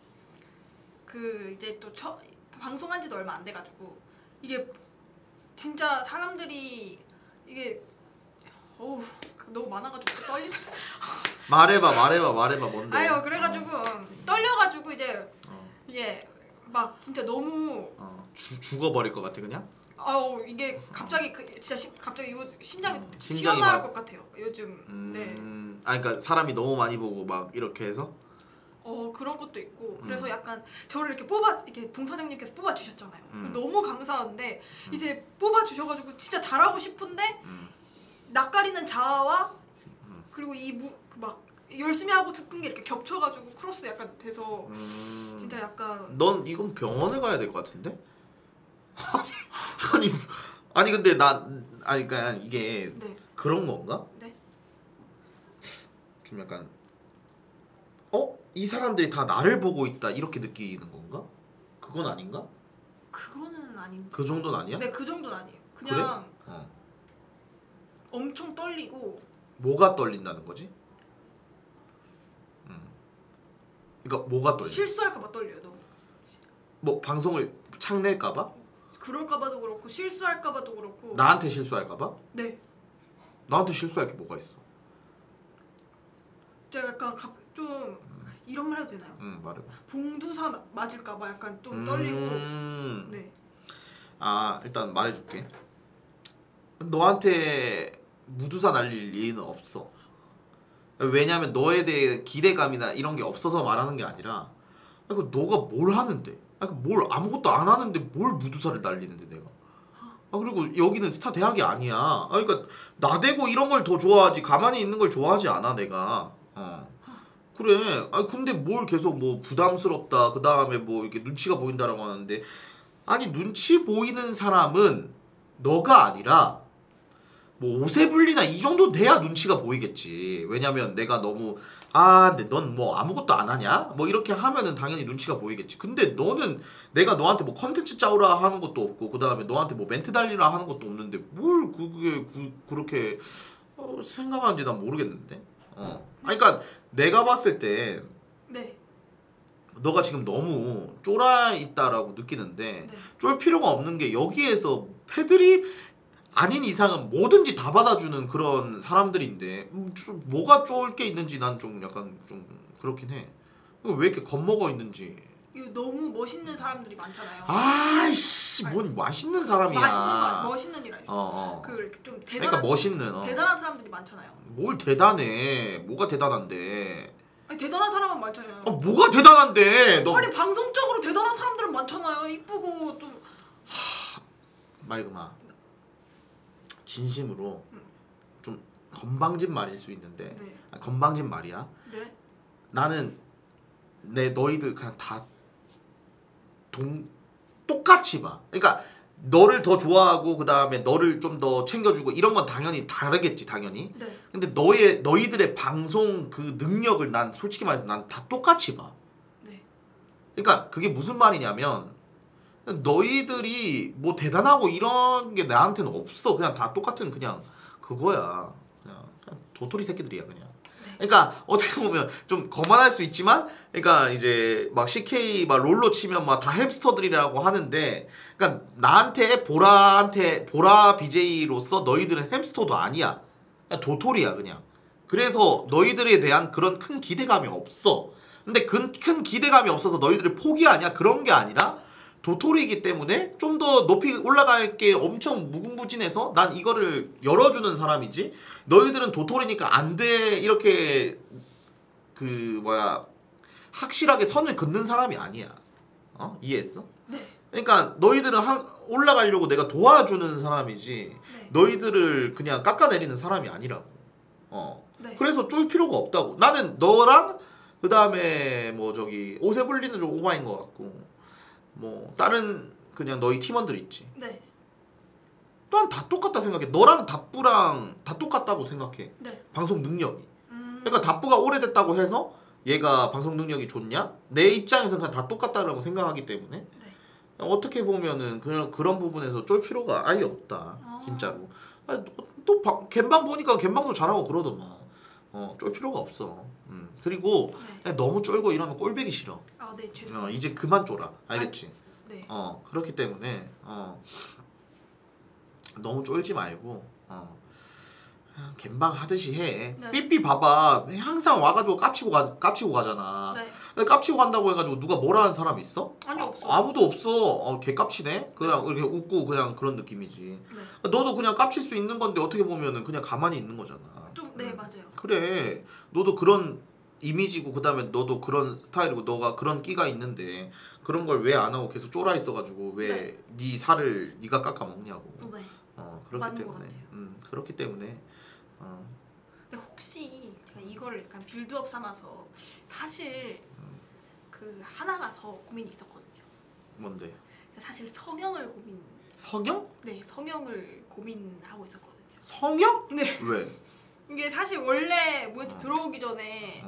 이제 또 방송한 지도 얼마 안 돼가지고 이게 진짜 사람들이 이게 너무 많아가지고 떨리다. 말해봐 뭔데? 아유 그래가지고 떨려가지고 이제 막 진짜 너무 죽어버릴 것 같아 그냥? 이게 갑자기 진짜 갑자기 심장이 심장이 튀어나올 막- 것 같아요 요즘. 네. 그러니까 사람이 너무 많이 보고 막 이렇게 해서? 그런 것도 있고 그래서 음. 약간 저를 이렇게 봉 사장님께서 뽑아 주셨잖아요. 너무 감사한데 이제 뽑아 주셔가지고 진짜 잘하고 싶은데 낯가리는 자아와 그리고 막 열심히 하고 싶은 게 이렇게 겹쳐가지고 크로스 약간 돼서 진짜 약간 넌 이건 병원에 가야 될 것 같은데? 아니 근데 그러니까 이게 네. 그런 건가? 네. 좀 약간 이 사람들이 다 나를 보고 있다 이렇게 느끼는 건가? 그건 아닌가? 그거는 아닌데. 그 정도는 아니야? 네, 그 정도는 아니에요. 그냥 그래? 엄청 떨리고. 뭐가 떨린다는 거지? 그러니까 뭐가 떨려? 실수할까 봐 떨려요 너무. 뭐 방송을 창낼까봐? 그럴까봐도 그렇고 실수할까봐도 그렇고. 나한테 실수할까봐? 네. 나한테 실수할 게 뭐가 있어? 제가 약간 좀 이런 말 해도 되나요? 말해봐. 봉두사 맞을까봐 약간 좀 떨리고. 네. 아 일단 말해줄게. 너한테 무두사 날릴 리는 없어. 왜냐면 너에 대해 기대감이나 이런 게 없어서 말하는 게 아니라 너가 뭘 하는데 뭘 아무것도 안 하는데 뭘 무두사를 날리는데 내가. 그리고 여기는 스타 대학이 아니야. 그러니까 나대고 이런 걸 더 좋아하지 가만히 있는 걸 좋아하지 않아 내가. 그래. 근데 뭘 계속 뭐 부담스럽다 그 다음에 뭐 이렇게 눈치가 보인다라고 하는데 아니 눈치 보이는 사람은 너가 아니라 뭐 오세블리나 이 정도 돼야 눈치가 보이겠지. 왜냐면 내가 너무 근데 넌 뭐 아무것도 안 하냐? 뭐 이렇게 하면은 당연히 눈치가 보이겠지. 근데 너는 내가 너한테 뭐 컨텐츠 짜오라 하는 것도 없고 그 다음에 너한테 뭐 멘트 달리라 하는 것도 없는데 뭘 그게 그렇게 생각하는지 난 모르겠는데. 그러니까 내가 봤을 때 네. 너가 지금 너무 쫄아 있다라고 느끼는데 네. 쫄 필요가 없는 게 여기에서 패드립 아닌 이상은 뭐든지 다 받아주는 그런 사람들인데 뭐가 쫄 게 있는지 난 좀 약간 좀 그렇긴 해. 왜 이렇게 겁먹어 있는지. 이거 너무 멋있는 사람들이 많잖아요. 아이씨 뭔 맛있는 사람이야. 멋있는 이라 했어. 그 좀 대단한. 그러니까 멋있는. 대단한 사람들이 많잖아요. 뭘 대단해? 뭐가 대단한데? 아니, 대단한 사람은 많잖아요. 뭐가 대단한데? 너 아니 방송적으로 대단한 사람들은 많잖아요. 이쁘고 좀. 마이그마 진심으로 좀 건방진 말일 수 있는데 네. 건방진 말이야. 네. 나는 너희들 그냥 다 똑같이 봐. 그러니까 너를 더 좋아하고 그 다음에 너를 좀 더 챙겨주고 이런 건 당연히 다르겠지 당연히. 네. 근데 너희들의 방송 그 능력을 난 솔직히 말해서 난 다 똑같이 봐. 네. 그러니까 그게 무슨 말이냐면 너희들이 뭐 대단하고 이런 게 나한테는 없어. 그냥 다 똑같은 그냥 그거야. 그냥 도토리 새끼들이야 그냥. 그러니까 어떻게 보면 좀 거만할 수 있지만, 그러니까 이제 막 CK 막 롤로 치면 막 다 햄스터들이라고 하는데, 그러니까 나한테 보라 BJ로서 너희들은 햄스터도 아니야. 그냥 도토리야 그냥. 그래서 너희들에 대한 그런 큰 기대감이 없어. 근데 큰 기대감이 없어서 너희들을 포기하냐 그런 게 아니라 도토리이기 때문에 좀 더 높이 올라갈 게 엄청 무궁무진해서 난 이거를 열어주는 사람이지. 너희들은 도토리니까 안 돼 이렇게 확실하게 선을 긋는 사람이 아니야. 이해했어? 네. 그러니까 너희들은 올라가려고 내가 도와주는 사람이지. 네. 너희들을 그냥 깎아내리는 사람이 아니라고. 네. 그래서 쫄 필요가 없다고. 나는 너랑 그 다음에 뭐 오세블리는 좀 오바인 것 같고. 뭐 다른 그냥 너희 팀원들 있지. 네. 또한 다 똑같다 생각해. 너랑 답부랑 다 똑같다고 생각해. 네. 방송 능력이. 그러니까 답부가 오래됐다고 해서 얘가 방송 능력이 좋냐? 내 입장에서는 그냥 다 똑같다라고 생각하기 때문에 네. 어떻게 보면은 그런 부분에서 쫄 필요가 아예 없다. 진짜로. 또 갬방 보니까 갬방도 잘하고 그러더만. 쫄 필요가 없어. 그리고 네. 너무 쫄고 이러면 꼴배기 싫어. 네, 죄송합니다. 이제 그만 쫄아. 알겠지? 네. 그렇기 때문에 너무 쫄지 말고 그냥 갬방 하듯이 해. 네. 삐삐 봐봐. 항상 와가지고 깝치고 가잖아. 네. 근데 깝치고 간다고 해가지고 누가 뭐라 하는 사람 있어? 아니, 없어. 아무도 없어. 개 깝치네. 그냥 이렇게 웃고 그냥 그런 느낌이지. 네. 너도 그냥 깝칠 수 있는 건데 어떻게 보면은 그냥 가만히 있는 거잖아. 네, 맞아요. 그래. 너도 그런 이미지고 그 다음에 너도 그런 스타일이고 너가 그런 끼가 있는데 그런 걸 왜 안 하고 계속 쫄아 있어가지고 왜 네 살을 네가 깎아 먹냐고. 네. 그렇기 맞는 때문에. 것 같아요. 그렇기 때문에. 근데 혹시 제가 이거를 약간 빌드업 삼아서 사실 하나가 더 고민이 있었거든요. 뭔데? 사실 성형을 성형? 네, 성형을 고민하고 있었거든요. 성형? 네. 왜? 이게 사실 원래 모니터 들어오기 전에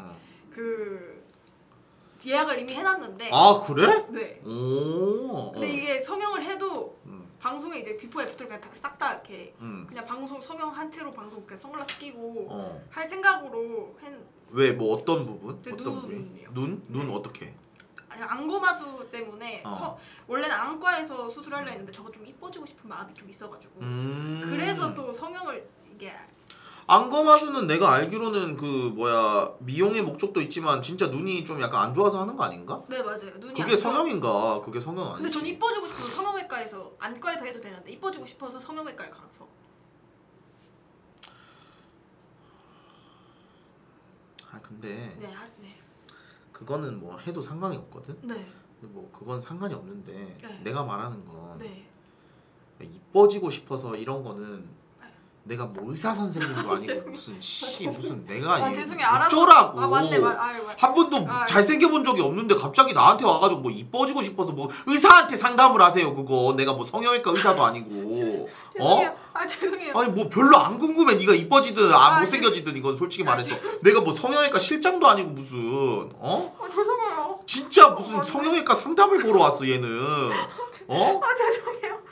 예약을 이미 해놨는데. 아 그래? 네. 오. 근데 이게 성형을 해도 방송에 이제 비포 애프터를 그냥 싹 다 이렇게 그냥 방송 성형 한 채로 방송 그냥 선글라스 끼고 할 생각으로 왜 뭐 어떤 부분? 제 어떤 눈이요. 부분? 눈? 눈 어떻게? 안고마수 때문에 원래는 안과에서 수술하려 했는데 저거 좀 이뻐지고 싶은 마음이 좀 있어가지고 그래서 또 성형을 이게 안검하수는 내가 알기로는 그 뭐야 미용의 목적도 있지만 진짜 눈이 좀 약간 안 좋아서 하는 거 아닌가? 네 맞아요. 눈이 그게 성형인가? 그게 성형 아니지? 근데 전 이뻐지고 싶어서 성형외과에서 안과에서 해도 되는데 이뻐지고 싶어서 성형외과에 가서 근데 네. 그거는 뭐 해도 상관이 없거든? 네. 근데 뭐 그건 상관이 없는데 네. 내가 말하는 건 네. 이뻐지고 싶어서 이런 거는 내가 뭐 의사 선생님도 아니고 무슨 내가 죄송해요. 어쩌라고 맞네. 한 번도 잘생겨 본 적이 없는데 갑자기 나한테 와가지고 뭐 이뻐지고 싶어서 뭐 의사한테 상담을 하세요. 그거 내가 뭐 성형외과 의사도 아니고 죄송해요. 죄송해요. 아니 뭐 별로 안 궁금해. 네가 이뻐지든 못생겨지든 이건 솔직히 말해서 내가 뭐 성형외과 실장도 아니고 무슨 죄송해요. 진짜 무슨 성형외과 상담을 보러 왔어 얘는 죄송해요.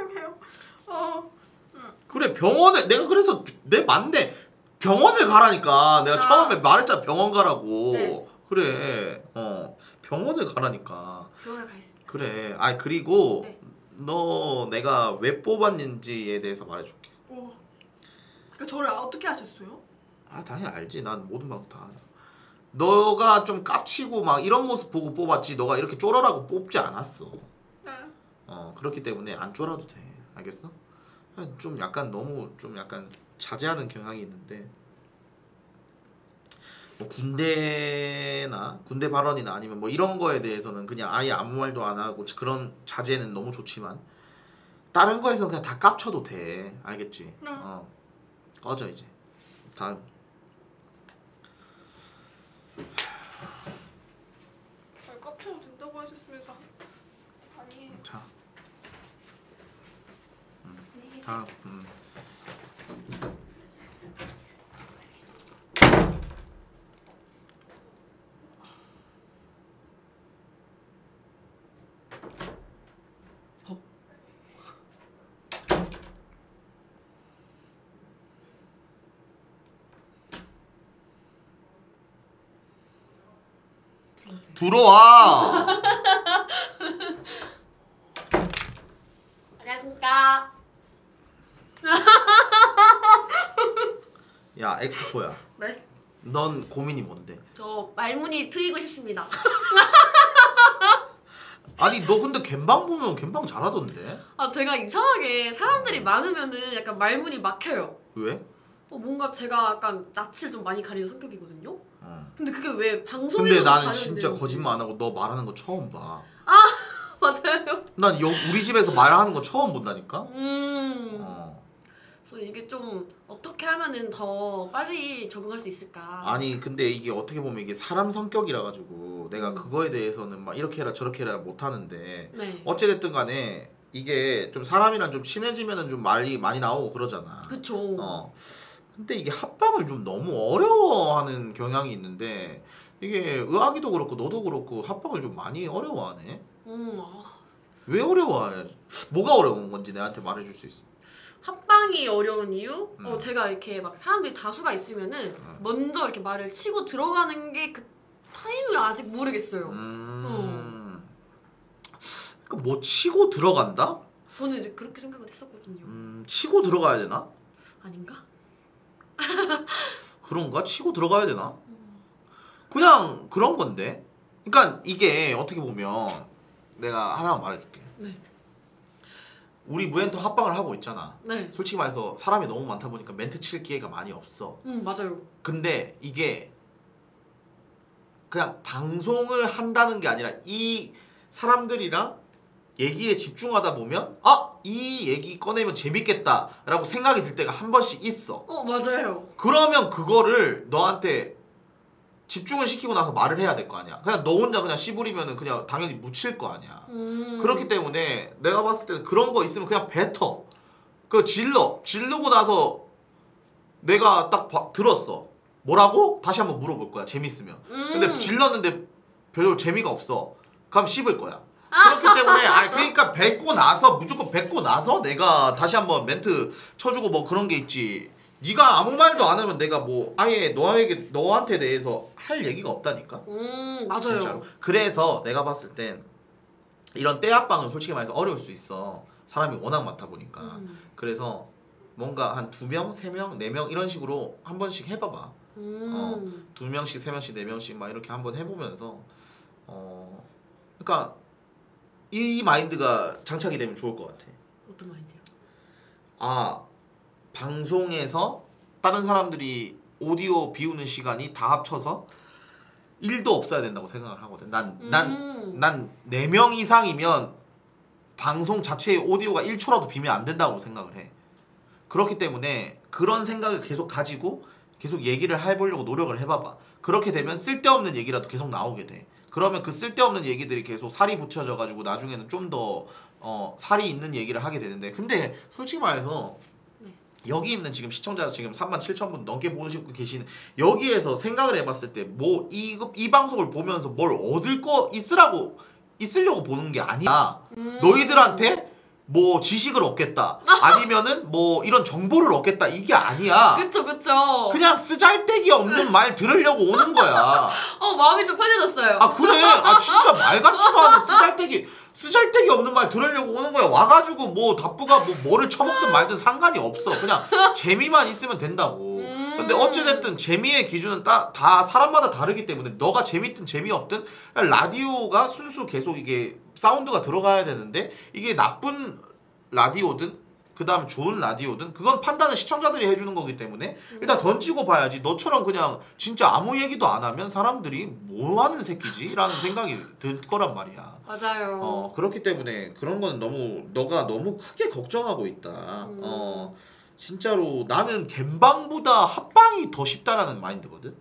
그래 병원에 내가 그래서 내 맞네 병원을 가라니까 내가 처음에 말했잖아 병원 가라고 네. 그래 병원을 가라니까 병원에 가 있습니다. 그래 그리고 네. 너 내가 왜 뽑았는지에 대해서 말해줄게. 그러니까 저를 어떻게 하셨어요? 당연히 알지. 난 모든 방송 다 알아. 너가 좀 깝치고 막 이런 모습 보고 뽑았지 너가 이렇게 쫄아라고 뽑지 않았어. 네. 그렇기 때문에 안 쫄아도 돼. 알겠어? 좀 약간 너무 좀 약간 자제하는 경향이 있는데 뭐 군대나 군대 발언이나 아니면 뭐 이런 거에 대해서는 그냥 아예 아무 말도 안 하고 그런 자제는 너무 좋지만 다른 거에서는 그냥 다 깝쳐도 돼. 알겠지? 꺼져 이제. 다음. 깝쳐도 된다고 하셨으면서 아니에요. 자. 안녕히 계세요. 다음. 들어와. 안녕하십니까. 야 엑스포야. 네? 넌 고민이 뭔데? 저 말문이 트이고 싶습니다. 아니 너 근데 갬방 보면 갬방 잘하던데? 제가 이상하게 사람들이 많으면은 약간 말문이 막혀요. 왜? 뭔가 제가 약간 낯을 좀 많이 가리는 성격이거든요. 근데 그게 왜 방송에서 근데 나는 진짜 거짓말 안 하고 너 말하는 거 처음 봐. 맞아요. 난 우리 집에서 말하는 거 처음 본다니까? 그래서 이게 좀 어떻게 하면은 더 빨리 적응할 수 있을까? 아니 근데 이게 어떻게 보면 이게 사람 성격이라 가지고 내가 그거에 대해서는 막 이렇게 해라 저렇게 해라 못 하는데 네. 어찌됐든 간에 이게 좀 사람이랑 좀 친해지면은 좀 말이 많이 나오고 그러잖아. 그쵸. 근데 이게 합방을 좀 너무 어려워하는 경향이 있는데 이게 의학이도 그렇고 너도 그렇고 합방을 좀 많이 어려워하네. 왜 어려워해? 뭐가 어려운 건지 내한테 말해줄 수 있어? 합방이 어려운 이유? 제가 이렇게 막 사람들이 다수가 있으면은 먼저 이렇게 말을 치고 들어가는 게 그 타이밍을 아직 모르겠어요. 그러니까 뭐 치고 들어간다? 저는 이제 그렇게 생각을 했었거든요. 치고 들어가야 되나? 아닌가? 그런가? 치고 들어가야 되나? 그냥 그런 건데. 그러니까 이게 어떻게 보면 내가 하나 말해줄게. 네. 우리 무엔터 합방을 하고 있잖아. 네. 솔직히 말해서 사람이 너무 많다 보니까 멘트 칠 기회가 많이 없어. 맞아요. 근데 이게 그냥 방송을 한다는 게 아니라 이 사람들이랑 얘기에 집중하다 보면 이 얘기 꺼내면 재밌겠다라고 생각이 들 때가 한 번씩 있어. 맞아요. 그러면 그거를 너한테 집중을 시키고 나서 말을 해야 될 거 아니야. 그냥 너 혼자 그냥 씨부리면은 그냥 당연히 묻힐 거 아니야. 그렇기 때문에 내가 봤을 때는 그런 거 있으면 그냥 뱉어. 그 지르고 나서 내가 딱 들었어. 뭐라고? 다시 한번 물어볼 거야. 재밌으면. 근데 질렀는데 별로 재미가 없어. 그럼 씹을 거야. 그렇기 때문에 그러니까 뱉고 나서 무조건 뱉고 나서 내가 다시 한번 멘트 쳐주고 뭐 그런 게 있지. 네가 아무 말도 안 하면 내가 뭐 아예 너한테 대해서 할 얘기가 없다니까. 맞아요. 진짜로. 그래서 내가 봤을 땐 이런 떼합방은 솔직히 말해서 어려울 수 있어. 사람이 워낙 많다 보니까. 그래서 뭔가 한 2명, 3명, 4명 이런 식으로 한 번씩 해봐봐. 2명씩, 3명씩, 4명씩 막 이렇게 한번 해보면서 그러니까 이 마인드가 장착이 되면 좋을 것 같아. 어떤 마인드요? 아, 방송에서 다른 사람들이 오디오 비우는 시간이 다 합쳐서 1도 없어야 된다고 생각을 하거든. 난 4명 이상이면 방송 자체의 오디오가 1초라도 비면 안 된다고 생각을 해. 그렇기 때문에 그런 생각을 계속 가지고 계속 얘기를 해보려고 노력을 해봐봐. 그렇게 되면 쓸데없는 얘기라도 계속 나오게 돼. 그러면 그 쓸데없는 얘기들이 계속 살이 붙여져가지고 나중에는 좀 더 살이 있는 얘기를 하게 되는데, 근데 솔직히 말해서 여기 있는 지금 시청자 지금 37,000분 넘게 보시고 계시는 여기에서 생각을 해봤을 때 뭐 이 방송을 보면서 뭘 얻을 거 있으려고 보는 게 아니야. 너희들한테 뭐 지식을 얻겠다 아니면은 뭐 이런 정보를 얻겠다 이게 아니야. 그쵸. 그냥 쓰잘데기 없는 말 들으려고 오는 거야. 마음이 좀 편해졌어요. 아 그래? 아 진짜 말 같지도 않은 쓰잘데기 없는 말 들으려고 오는 거야. 와가지고 뭐 답부가 뭐를 처먹든 말든 상관이 없어. 그냥 재미만 있으면 된다고. 근데 어찌됐든 재미의 기준은 다 사람마다 다르기 때문에 너가 재밌든 재미없든 라디오가 순수 계속 이게 사운드가 들어가야 되는데 이게 나쁜 라디오든 그 다음에 좋은 라디오든 그건 판단은 시청자들이 해주는 거기 때문에 일단 던지고 봐야지. 너처럼 그냥 진짜 아무 얘기도 안 하면 사람들이 뭐 하는 새끼지? 라는 생각이 들 거란 말이야. 맞아요. 그렇기 때문에 그런 거는 너가 너무 크게 걱정하고 있다. 진짜로 나는 갬방보다 합방이 더 쉽다라는 마인드거든.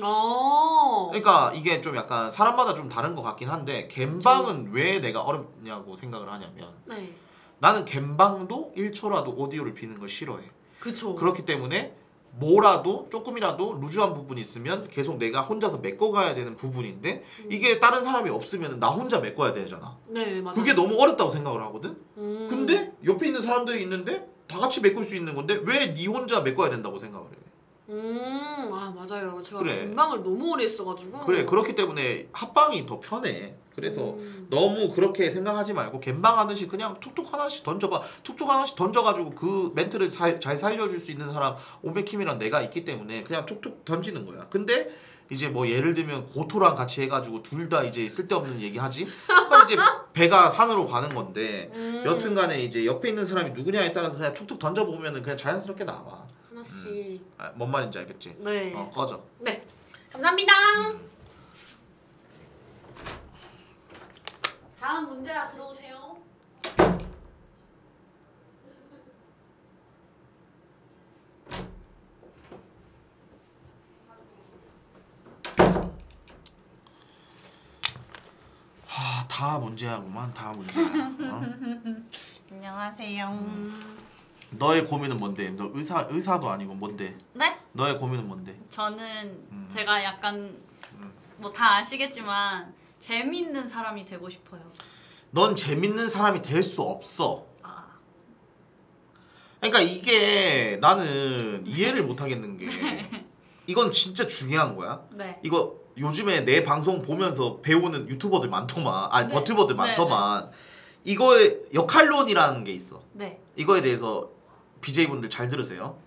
그러니까 이게 좀 약간 사람마다 좀 다른 것 같긴 한데 갬방은 왜 내가 어렵냐고 생각을 하냐면 네. 나는 갬방도 1초라도 오디오를 비는 걸 싫어해. 그쵸. 그렇기 때문에 뭐라도 조금이라도 루즈한 부분이 있으면 계속 내가 혼자서 메꿔가야 되는 부분인데 이게 다른 사람이 없으면 나 혼자 메꿔야 되잖아. 네, 맞아요. 그게 너무 어렵다고 생각을 하거든. 근데 옆에 있는 사람들이 있는데 다 같이 메꿀 수 있는 건데 왜 네 혼자 메꿔야 된다고 생각을 해. 맞아요. 제가 그래. 갬방을 너무 오래 했어가지고. 그래, 그렇기 때문에 합방이 더 편해. 그래서 너무 그렇게 생각하지 말고 갬방 하듯이 그냥 툭툭 하나씩 던져봐. 툭툭 하나씩 던져가지고 그 멘트를 잘 살려줄 수 있는 사람 오백킴이랑 내가 있기 때문에 그냥 툭툭 던지는 거야. 근데 이제 뭐 예를 들면 고토랑 같이 해가지고 둘 다 이제 쓸데없는 얘기 하지? 그러니까 이제 배가 산으로 가는 건데 여튼간에 이제 옆에 있는 사람이 누구냐에 따라서 그냥 툭툭 던져보면은 그냥 자연스럽게 나와. 하나씩. 뭔 말인지 알겠지? 네. 꺼져. 네. 감사합니다. 다음 문제라 들어오세요. 다 문제야구만. 다 문제야. 안녕하세요. 너의 고민은 뭔데? 너 의사도 아니고 뭔데? 네? 너의 고민은 뭔데? 저는 제가 약간 뭐 다 아시겠지만 재밌는 사람이 되고 싶어요. 넌 재밌는 사람이 될 수 없어. 아. 그러니까 이게 나는 이해를 못 하겠는 게 이건 진짜 중요한 거야. 네. 이거 요즘에 내 방송 보면서 배우는 유튜버들 많더만. 아니 네. 버튜버들 네, 많더만. 이거에 역할론이라는 게 있어. 네. 이거에 대해서 BJ분들 잘 들으세요.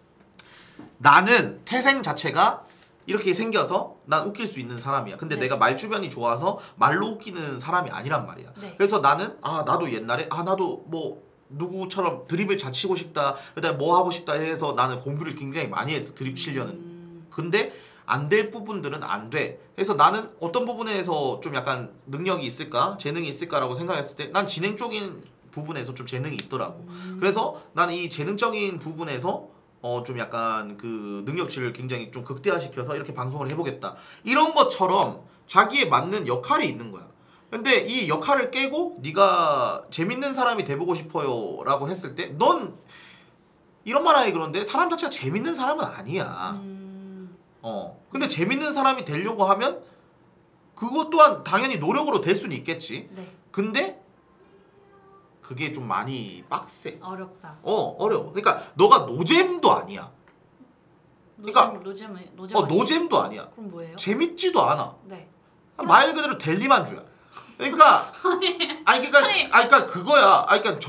나는 태생 자체가 이렇게 생겨서 난 웃길 수 있는 사람이야. 근데 네. 내가 말주변이 좋아서 말로 웃기는 사람이 아니란 말이야. 네. 그래서 나는 나도 옛날에 나도 뭐 누구처럼 드립을 잘 치고 싶다. 그다음에 뭐 하고 싶다 해서 나는 공부를 굉장히 많이 했어. 드립 치려는. 근데 안 될 부분들은 안 돼. 그래서 나는 어떤 부분에서 좀 약간 능력이 있을까? 재능이 있을까라고 생각했을 때 난 진행 쪽인 부분에서 좀 재능이 있더라고. 그래서 나는 이 재능적인 부분에서 좀 약간 그 능력치를 굉장히 좀 극대화시켜서 이렇게 방송을 해보겠다. 이런 것처럼 자기에 맞는 역할이 있는 거야. 근데 이 역할을 깨고 네가 재밌는 사람이 돼보고 싶어요 라고 했을 때 넌 이런 말 하기 그런데 사람 자체가 재밌는 사람은 아니야. 근데 재밌는 사람이 되려고 하면 그것 또한 당연히 노력으로 될 수는 있겠지. 네. 근데 그게 좀 많이 빡세. 어렵다. 어려워. 그러니까 너가 노잼도 아니야. 그러니까 노잼 노잼도 아니야. 그럼 뭐예요? 재밌지도 않아. 네. 말 그대로 델리만주야. 그러니까 그러니까 그거야. 그러니까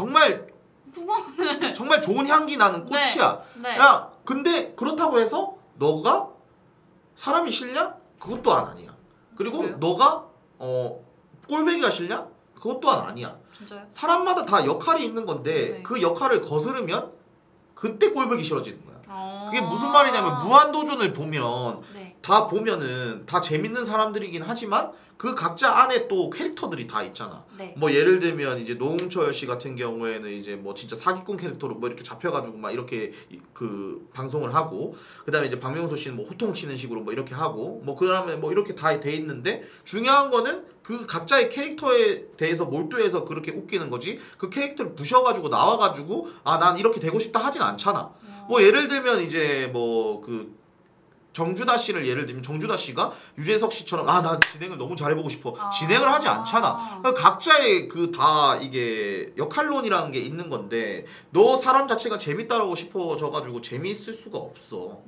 정말 좋은 향기 나는 꽃이야. 네. 야, 근데 그렇다고 해서 너가 사람이 싫냐? 그것 또한 아니야. 그리고 그래요? 너가 꼴배기가 싫냐? 그것 또한 아니야. 진짜요? 사람마다 다 역할이 있는 건데 네. 그 역할을 거스르면 그때 꼴보기 싫어지는 거야. 그게 무슨 아. 말이냐면 무한도전을 보면 네. 다 보면은 다 재밌는 사람들이긴 하지만 그 각자 안에 또 캐릭터들이 다 있잖아. 네. 뭐 예를 들면 이제 노홍철 씨 같은 경우에는 이제 뭐 진짜 사기꾼 캐릭터로 뭐 이렇게 잡혀가지고 막 이렇게 그 방송을 하고, 그다음에 이제 박명수 씨는 뭐 호통치는 식으로 뭐 이렇게 하고, 뭐 그다음에 뭐 이렇게 다 돼 있는데 중요한 거는 그 각자의 캐릭터에 대해서 몰두해서 그렇게 웃기는 거지. 그 캐릭터를 부셔가지고 나와가지고 난 이렇게 되고 싶다 하진 않잖아. 뭐 예를 들면 이제 뭐 그 정준하 씨를 예를 들면 정준하 씨가 유재석 씨처럼 난 진행을 너무 잘해보고 싶어 진행을 하지 않잖아. 그러니까 각자의 그 다 이게 역할론이라는 게 있는 건데 너 사람 자체가 재밌다라고 싶어져가지고 재미있을 수가 없어.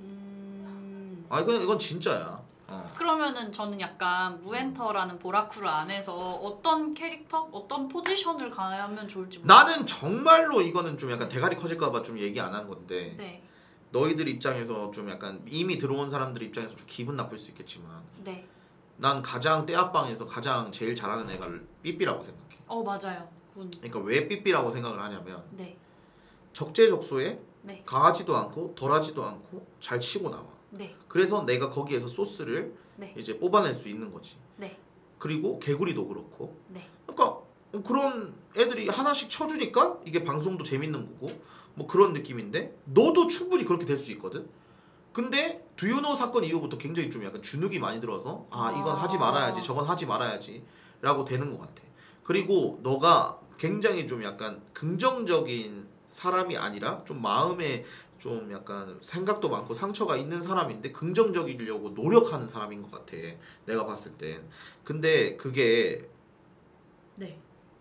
이건 진짜야. 그러면은 저는 약간 무엔터라는 보라쿠르 안에서 어떤 캐릭터, 어떤 포지션을 가면 좋을지 모르겠어요. 나는 정말로 이거는 좀 약간 대가리 커질까봐 좀 얘기 안 한 건데 네. 너희들 입장에서 좀 약간 이미 들어온 사람들 입장에서 좀 기분 나쁠 수 있겠지만 네. 난 가장 떼합방에서 가장 제일 잘하는 애가 삐삐라고 생각해. 맞아요. 그러니까 왜 삐삐라고 생각을 하냐면 네. 적재적소에 네. 강하지도 않고 덜하지도 않고 잘 치고 나와. 네. 그래서 내가 거기에서 소스를 네. 이제 뽑아낼 수 있는 거지. 네. 그리고 개구리도 그렇고. 네. 그러니까 그런 애들이 하나씩 쳐주니까 이게 방송도 재밌는 거고 뭐 그런 느낌인데 너도 충분히 그렇게 될 수 있거든. 근데 두유노 사건 이후부터 굉장히 좀 약간 주눅이 많이 들어서 이건 하지 말아야지 저건 하지 말아야지 라고 되는 것 같아. 그리고 너가 굉장히 좀 약간 긍정적인 사람이 아니라 좀 마음에 좀 약간 생각도 많고 상처가 있는 사람인데 긍정적이려고 노력하는 사람인 것 같아 내가 봤을 땐. 근데 그게 네.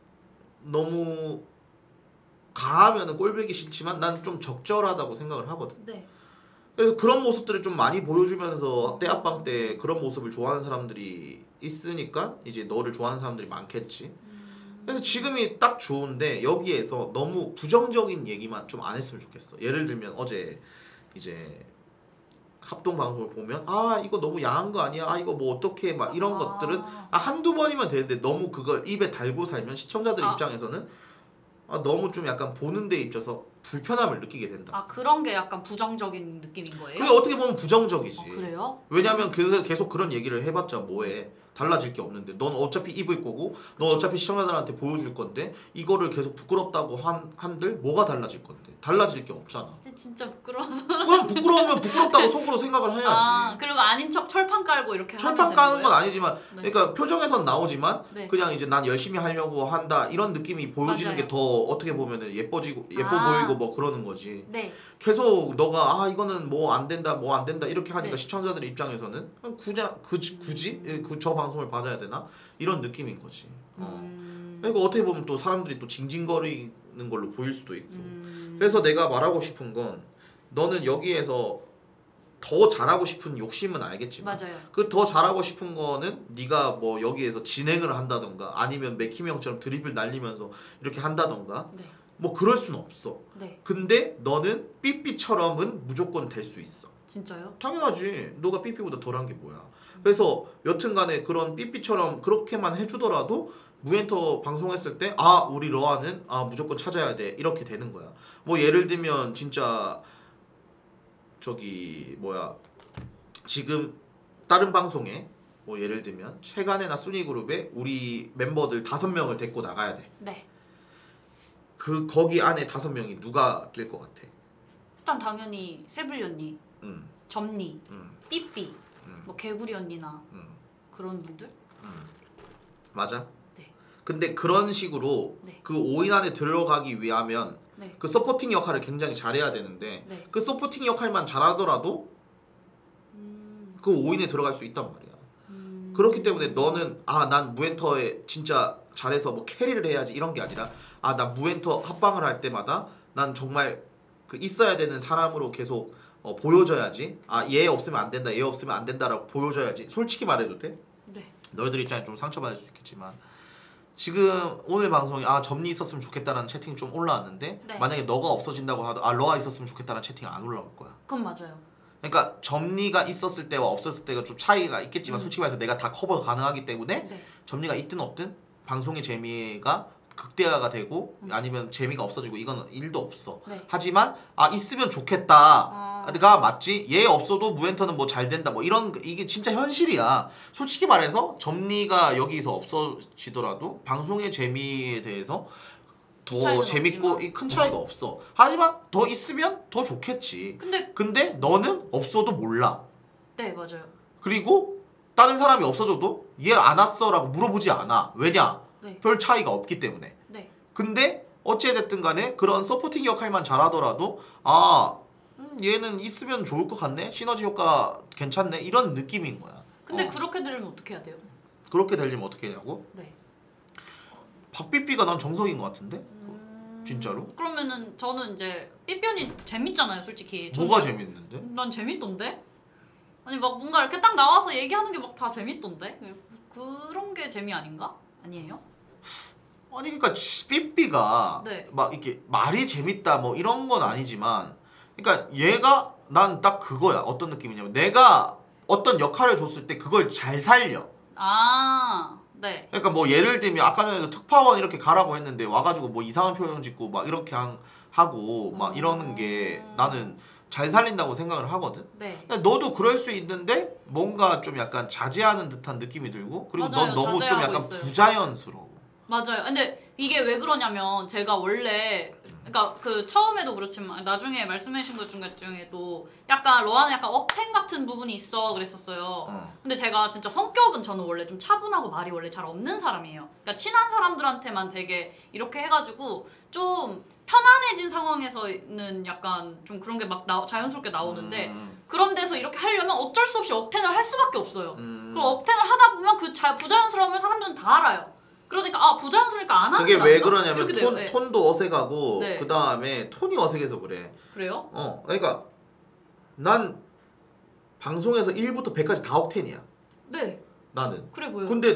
너무 강하면은 꼴보기 싫지만 난 좀 적절하다고 생각을 하거든. 네. 그래서 그런 모습들을 좀 많이 보여주면서 떼합방 때 그런 모습을 좋아하는 사람들이 있으니까 이제 너를 좋아하는 사람들이 많겠지. 그래서 지금이 딱 좋은데 여기에서 너무 부정적인 얘기만 좀 안 했으면 좋겠어. 예를 들면 어제 이제 합동 방송을 보면 이거 너무 야한 거 아니야? 이거 뭐 어떻게 막 이런 것들은 한두 번이면 되는데 너무 그걸 입에 달고 살면 시청자들 입장에서는 너무 좀 약간 보는 데 있어서 불편함을 느끼게 된다. 그런 게 약간 부정적인 느낌인 거예요? 그게 어떻게 보면 부정적이지. 그래요? 왜냐면 계속 그런 얘기를 해봤자 뭐해. 달라질 게 없는데 넌 어차피 입을 거고 넌 어차피 시청자들한테 보여줄 건데 이거를 계속 부끄럽다고 한들 뭐가 달라질 건데 달라질 게 없잖아. 근데 진짜 부끄러워서. 그럼 부끄러우면 부끄럽다고 속으로 생각을 해야지. 그리고 아닌 척 철판 깔고 이렇게 철판 하면 까는 되는 건 거예요? 아니지만 네. 그러니까 표정에선 나오지만 네. 그냥 이제 난 열심히 하려고 한다 이런 느낌이 보여지는 맞아요. 게 더 어떻게 보면은 예뻐 보이고 뭐 그러는 거지. 네. 계속 너가 이거는 뭐 안 된다 이렇게 하니까 네. 시청자들 입장에서는 그냥 굳이 저 방송을 받아야 되나 이런 느낌인 거지. 그러니까 어떻게 보면 또 사람들이 또 징징거리는 걸로 보일 수도 있고. 그래서 내가 말하고 싶은 건 너는 여기에서 더 잘하고 싶은 욕심은 알겠지만 맞아요. 그 더 잘하고 싶은 거는 네가 뭐 여기에서 진행을 한다던가 아니면 맥힘 형처럼 드립을 날리면서 이렇게 한다던가 네. 뭐 그럴 수는 없어. 네. 근데 너는 삐삐처럼은 무조건 될 수 있어. 진짜요? 당연하지. 너가 삐삐보다 덜한 게 뭐야. 그래서 여튼간에 그런 삐삐처럼 그렇게만 해주더라도 무엔터 방송했을 때 우리 러아는 무조건 찾아야 돼 이렇게 되는 거야. 뭐 예를 들면 진짜 지금 다른 방송에 뭐 예를 들면 최간에나 순위그룹에 우리 멤버들 5명을 데리고 나가야 돼. 네. 거기 안에 5명이 누가 낄 것 같아? 일단 당연히 세블리 언니, 점니, 삐삐, 뭐 개구리 언니나 그런 분들? 맞아? 네. 근데 그런 식으로 네. 그 5인 안에 들어가기 위하면 네. 그 서포팅 역할을 굉장히 잘해야 되는데 네. 그 서포팅 역할만 잘하더라도 그 5인에 들어갈 수 있단 말이야. 그렇기 때문에 너는 난 무엔터에 진짜 잘해서 뭐 캐리를 해야지 이런 게 아니라 난 무엔터 합방을 할 때마다 난 정말 그 있어야 되는 사람으로 계속 보여줘야지. 아 얘 없으면 안 된다, 얘 없으면 안 된다라고 보여줘야지. 솔직히 말해도 돼? 네. 너희들 입장에 좀 상처받을 수 있겠지만 지금 오늘 방송에 아 점리 있었으면 좋겠다라는 채팅이 좀 올라왔는데 네. 만약에 너가 없어진다고 하도 아 러아 있었으면 좋겠다는 채팅이 안 올라올 거야. 그건 맞아요. 그러니까 점리가 있었을 때와 없었을 때가 좀 차이가 있겠지만 솔직히 말해서 내가 다 커버 가능하기 때문에 네. 점리가 있든 없든 방송의 재미가 극대화가 되고 아니면 재미가 없어지고 이건 일도 없어. 네. 하지만 아 있으면 좋겠다가 맞지. 얘 없어도 무엔터는 뭐 잘 된다 뭐 이런 이게 진짜 현실이야. 솔직히 말해서 점리가 여기서 없어지더라도 방송의 재미에 대해서 더 차이는 재밌고 없지만. 큰 차이가 없어. 하지만 더 있으면 더 좋겠지. 근데 너는 없어도 몰라. 네 맞아요. 그리고 다른 사람이 없어져도 얘 안 왔어라고 물어보지 않아. 왜냐? 네. 별 차이가 없기 때문에. 네. 근데 어찌됐든 간에 그런 서포팅 역할만 잘하더라도 아 얘는 있으면 좋을 것 같네. 시너지 효과 괜찮네. 이런 느낌인 거야. 근데 그렇게 되려면 어떻게 해야 돼요? 그렇게 되려면 어떻게 하냐고? 네. 박삐삐가 난 정석인 것 같은데? 진짜로? 그러면은 저는 이제 삐삐언니 재밌잖아요, 솔직히. 뭐가 재밌는데? 난 재밌던데? 아니 막 뭔가 이렇게 딱 나와서 얘기하는 게 막 다 재밌던데? 그런 게 재미 아닌가? 아니에요? 아니 그러니까 삐삐가 네. 막 이렇게 말이 재밌다 뭐 이런 건 아니지만 그러니까 얘가 난 딱 그거야. 어떤 느낌이냐면 내가 어떤 역할을 줬을 때 그걸 잘 살려. 아, 네. 그러니까 뭐 예를 들면 아까 전에도 특파원 이렇게 가라고 했는데 와가지고 뭐 이상한 표현 짓고 막 이렇게 하고 막 이러는 게 나는 잘 살린다고 생각을 하거든. 네. 근데 너도 그럴 수 있는데 뭔가 좀 약간 자제하는 듯한 느낌이 들고 그리고 맞아요, 넌 너무 좀 자제하고 약간 있어요. 부자연스러워. 맞아요. 근데 이게 왜 그러냐면 제가 원래 그러니까 그 처음에도 그렇지만 나중에 말씀해주신 것 중에도 약간 로아는 약간 억텐 같은 부분이 있어 그랬었어요. 근데 제가 진짜 성격은 저는 원래 좀 차분하고 말이 원래 잘 없는 사람이에요. 그러니까 친한 사람들한테만 되게 이렇게 해가지고 좀 편안해진 상황에서는 약간 좀 그런 게 막 자연스럽게 나오는데 그런 데서 이렇게 하려면 어쩔 수 없이 억텐을 할 수밖에 없어요. 그럼 억텐을 하다 보면 그 부자연스러움을 사람들은 다 알아요. 그러니까 아 부자연스러우니까 안 하는 그게 왜 그러냐면 네. 톤도 어색하고 네. 그 다음에 톤이 어색해서 그래. 그래요? 그러니까 난 방송에서 1부터 100까지 다 억텐이야. 네. 나는. 그래 보여요. 근데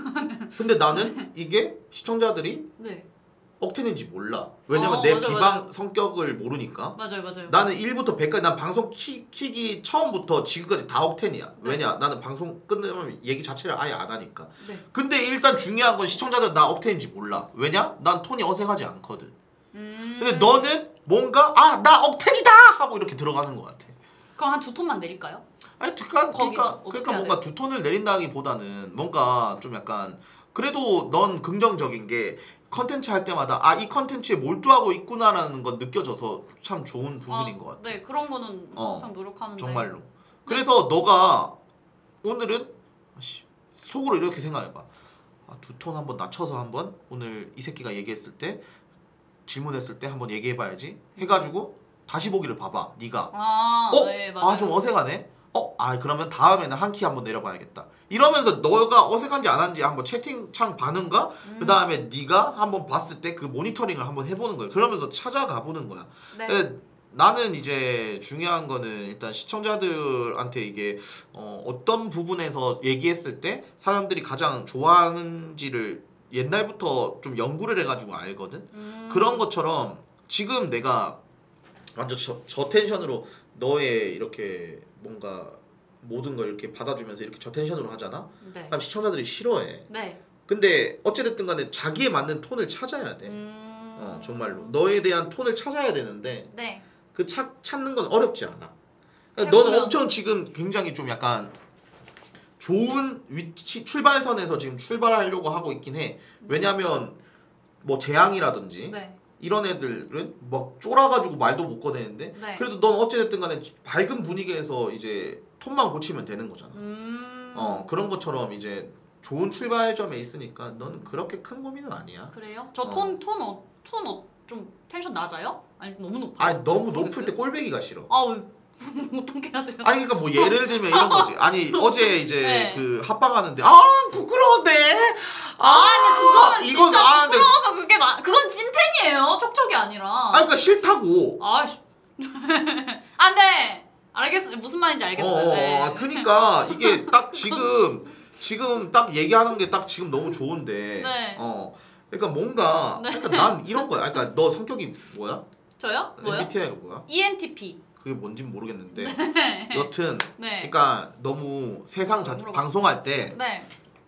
나는 이게 시청자들이 네. 억텐인지 몰라. 왜냐면 내 비방 성격을 모르니까. 맞아요. 나는 1부터 100까지 난 방송 키기 처음부터 지금까지 다 억텐이야. 왜냐? 나는 방송 끝나면 얘기 자체를 아예 안 하니까. 네. 근데 일단 중요한 건 시청자들 나 억텐인지 몰라. 왜냐? 난 톤이 어색하지 않거든. 근데 너는 뭔가 아 나 억텐이다 하고 이렇게 들어가는 것 같아. 그럼 한 2톤만 내릴까요? 아니 그러니까 어떻게 해야 뭔가 두 톤을 내린다기보다는 뭔가 좀 약간 그래도 넌 긍정적인 게 컨텐츠 할 때마다 아 이 컨텐츠에 몰두하고 있구나라는 건 느껴져서 참 좋은 부분인 것 같아. 네 그런 거는 항상 노력하는데 정말로. 그래서 너가 오늘은 속으로 이렇게 생각해봐. 두 톤 한번 낮춰서 한번 오늘 이 새끼가 얘기했을 때 질문했을 때 한번 얘기해봐야지 해가지고 다시 보기를 봐봐. 네가 네, 맞아요. 좀 어색하네. 그러면 다음에는 한 키 한번 내려봐야겠다. 이러면서 너가 어색한지 안 한지 한번 채팅창 봐는가? 그 다음에 네가 한번 봤을 때 그 모니터링을 한번 해보는 거야. 그러면서 찾아가 보는 거야. 네. 나는 이제 중요한 거는 일단 시청자들한테 이게 어떤 부분에서 얘기했을 때 사람들이 가장 좋아하는지를 옛날부터 좀 연구를 해가지고 알거든. 그런 것처럼 지금 내가 완전 저 텐션으로 너의 이렇게 뭔가 모든 걸 이렇게 받아주면서 이렇게 저 텐션으로 하잖아. 네. 그럼 시청자들이 싫어해. 네. 근데 어찌됐든 간에 자기에 맞는 톤을 찾아야 돼. 정말로 너에 대한 톤을 찾아야 되는데 네. 그 찾는 건 어렵지 않아. 너는 엄청 지금 굉장히 좀 약간 좋은 위치 출발선에서 지금 출발하려고 하고 있긴 해. 왜냐면 뭐 재앙이라든지 네. 이런 애들은 막 쫄아가지고 말도 못 꺼내는데 네. 그래도 넌 어찌됐든 간에 밝은 분위기에서 이제 톤만 고치면 되는 거잖아. 그런 것처럼 이제 좋은 출발점에 있으니까 넌 그렇게 큰 고민은 아니야. 그래요? 저 톤 좀 텐션 낮아요? 아니 너무 높아요? 아니 너무 높을 때 꼴배기가 싫어. 어떻게 해야 돼요? 아니 그러니까 뭐 예를 들면 이런 거지. 아니 어제 이제 네. 그 합방하는데 부끄러운데. 그거는 이건 진짜 부끄러워서 그건 찐텐이에요. 척척이 아니라. 그러니까 싫다고. 안돼. 알겠어요. 무슨 말인지 알겠어요. 네. 그니까 이게 딱 지금 딱 얘기하는 게 딱 지금 너무 좋은데. 네. 그러니까 뭔가 네. 그러니까 난 이런 거야. 그러니까 너 성격이 뭐야? 저요? 뭐요? MBTI가 뭐야? ENTP. 그게 뭔진 모르겠는데. 네. 여튼 네. 그러니까 너무 세상 물어봤어요. 방송할 때 네.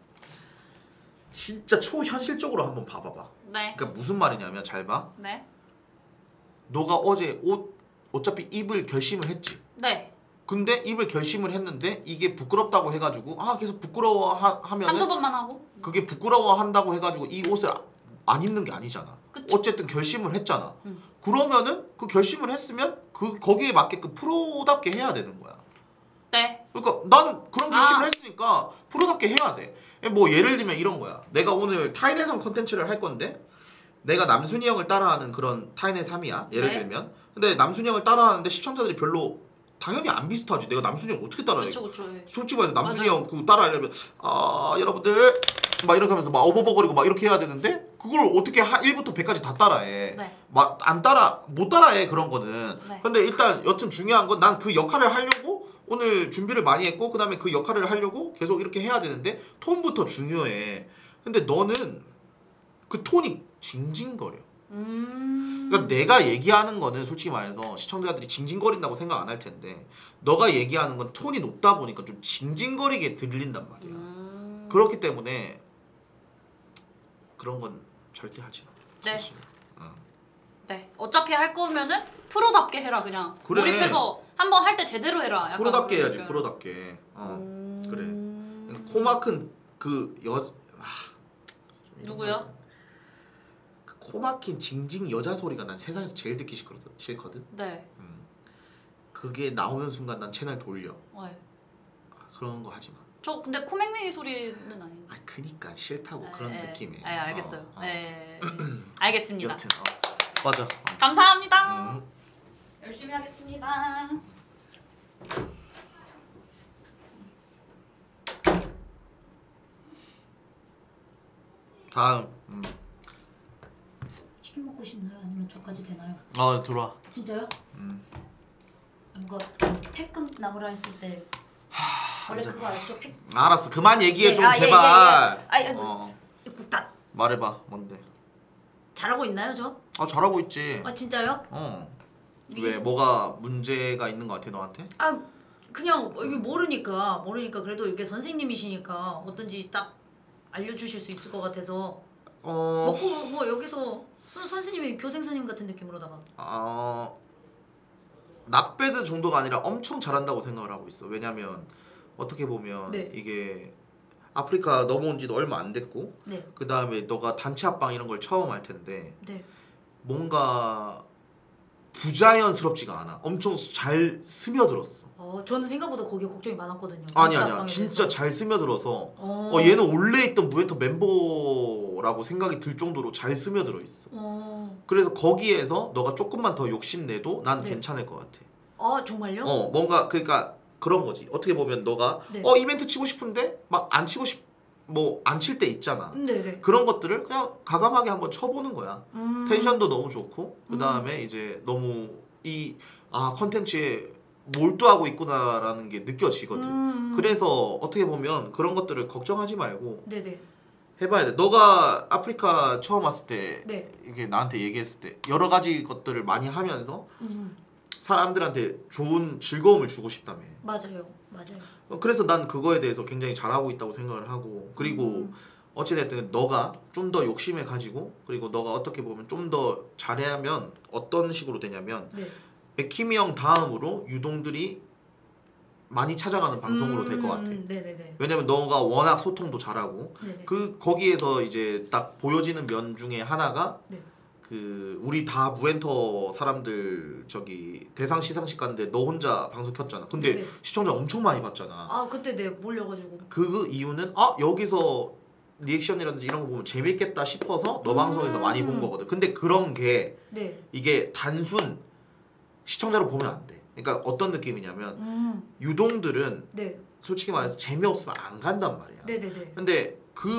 진짜 초현실적으로 한번 봐봐봐. 네. 그러니까 무슨 말이냐면 잘 봐. 네. 너가 어제 옷 어차피 입을 결심을 했지. 네. 근데 입을 결심을 했는데 이게 부끄럽다고 해가지고 계속 부끄러워하면은 한두 번만 하고. 그게 부끄러워한다고 해가지고 이 옷을 안 입는 게 아니잖아. 그쵸. 어쨌든 결심을 했잖아. 그러면은 그 결심을 했으면 거기에 맞게끔 프로답게 해야 되는 거야. 네. 그러니까 나는 그런 결심을 했으니까 프로답게 해야 돼. 뭐 예를 들면 이런 거야. 내가 오늘 타인의섬 컨텐츠를 할 건데 내가 남순이 형을 따라하는 그런 타인의 삶이야. 예를 네. 들면. 근데 남순이 형을 따라하는데 시청자들이 별로 당연히 안 비슷하지. 내가 남순이 형 어떻게 따라해? 그쵸. 예. 솔직히 말해서 남순이 맞아요. 형 그거 따라하려면 여러분들 막 이렇게 하면서 막 어버버거리고 막 이렇게 해야 되는데 그걸 어떻게 1부터 100까지 다 따라해. 네. 못 따라해 그런 거는. 네. 근데 일단 여튼 중요한 건 난 그 역할을 하려고 오늘 준비를 많이 했고 그다음에 그 역할을 하려고 계속 이렇게 해야 되는데 톤부터 중요해. 근데 너는 그 톤이 징징거려. 그러니까 내가 얘기하는 거는 솔직히 말해서 시청자들이 징징거린다고 생각 안 할 텐데 너가 얘기하는 건 톤이 높다 보니까 좀 징징거리게 들린단 말이야. 그렇기 때문에 그런 건 절대 하지 마. 네. 사실. 네. 어차피 할 거면은 프로답게 해라 그냥. 그래. 몰입해서 한번 할 때 제대로 해라. 약간 프로답게 그런 해야지. 느낌. 프로답게. 그래. 코막힌 그 누구요? 그 코막힌 징징 여자 소리가 난 세상에서 제일 듣기 싫거든. 네. 그게 나오는 순간 난 채널 돌려. 네. 그런 거 하지 마. 저 근데 코맹맹이 소리는 아니에요. 그니까 싫다고 그런 느낌이에요. 네, 알겠어요. 네. 알겠습니다. 여튼 맞아. 감사합니다. 열심히 하겠습니다. 다음. 치킨 먹고 싶나요? 아니면 저까지 되나요? 들어와. 진짜요? 이거 팩 나무라 했을 때 원래 그거 아시죠? 팩. 알았어. 그만 얘기해 좀 예, 제발. 국단 말해봐. 뭔데? 잘하고 있나요, 저? 잘하고 있지. 진짜요? 왜 뭐가 문제가 있는 거 같아 너한테? 그냥 이게 모르니까 그래도 이게 선생님이시니까 어떤지 딱 알려주실 수 있을 것 같아서 먹고 뭐 여기서 선생님이 교생 선생님 같은 느낌으로다가 낫배드 정도가 아니라 엄청 잘한다고 생각을 하고 있어. 왜냐면 어떻게 보면 네. 이게 아프리카 넘어온 지도 얼마 안 됐고 네. 그 다음에 너가 단체 합방 이런 걸 처음 할 텐데 네. 뭔가 부자연스럽지가 않아. 엄청 잘 스며들었어. 저는 생각보다 거기에 걱정이 많았거든요. 아니야 진짜 잘 스며들어서 얘는 원래 있던 무에터 멤버라고 생각이 들 정도로 잘 스며들어 있어. 그래서 거기에서 너가 조금만 더 욕심내도 난 네. 괜찮을 것 같아. 정말요? 뭔가 그러니까 그런 거지. 어떻게 보면 너가 네. 이벤트 치고 싶은데 막 안 치고 안 칠 때 있잖아. 네네. 그런 것들을 그냥 과감하게 한번 쳐보는 거야. 텐션도 너무 좋고 그 다음에 이제 너무 컨텐츠에 몰두하고 있구나라는 게 느껴지거든. 그래서 어떻게 보면 그런 것들을 걱정하지 말고 네네. 해봐야 돼. 너가 아프리카 처음 왔을 때 네. 이게 나한테 얘기했을 때 여러 가지 것들을 많이 하면서 사람들한테 좋은 즐거움을 주고 싶다며. 맞아요. 그래서 난 그거에 대해서 굉장히 잘하고 있다고 생각을 하고 그리고 어찌됐든 너가 좀 더 욕심을 가지고 그리고 너가 어떻게 보면 좀 더 잘하면 어떤 식으로 되냐면 네. 백희미 형 다음으로 유동들이 많이 찾아가는 방송으로 될 것 같아. 네네네. 왜냐면 너가 워낙 소통도 잘하고 네네. 거기에서 이제 딱 보여지는 면 중에 하나가 네. 우리 다 무엔터 사람들 대상 시상식 갔는데 너 혼자 방송 켰잖아. 근데 네네. 시청자 엄청 많이 봤잖아. 그때 네 몰려가지고. 그 이유는 여기서 리액션이라든지 이런 거 보면 재밌겠다 싶어서 너 방송에서 많이 본 거거든. 근데 그런 게 네. 이게 단순 시청자로 보면 안 돼. 그러니까 어떤 느낌이냐면 유동들은 네. 솔직히 말해서 재미없으면 안 간단 말이야. 네네네. 근데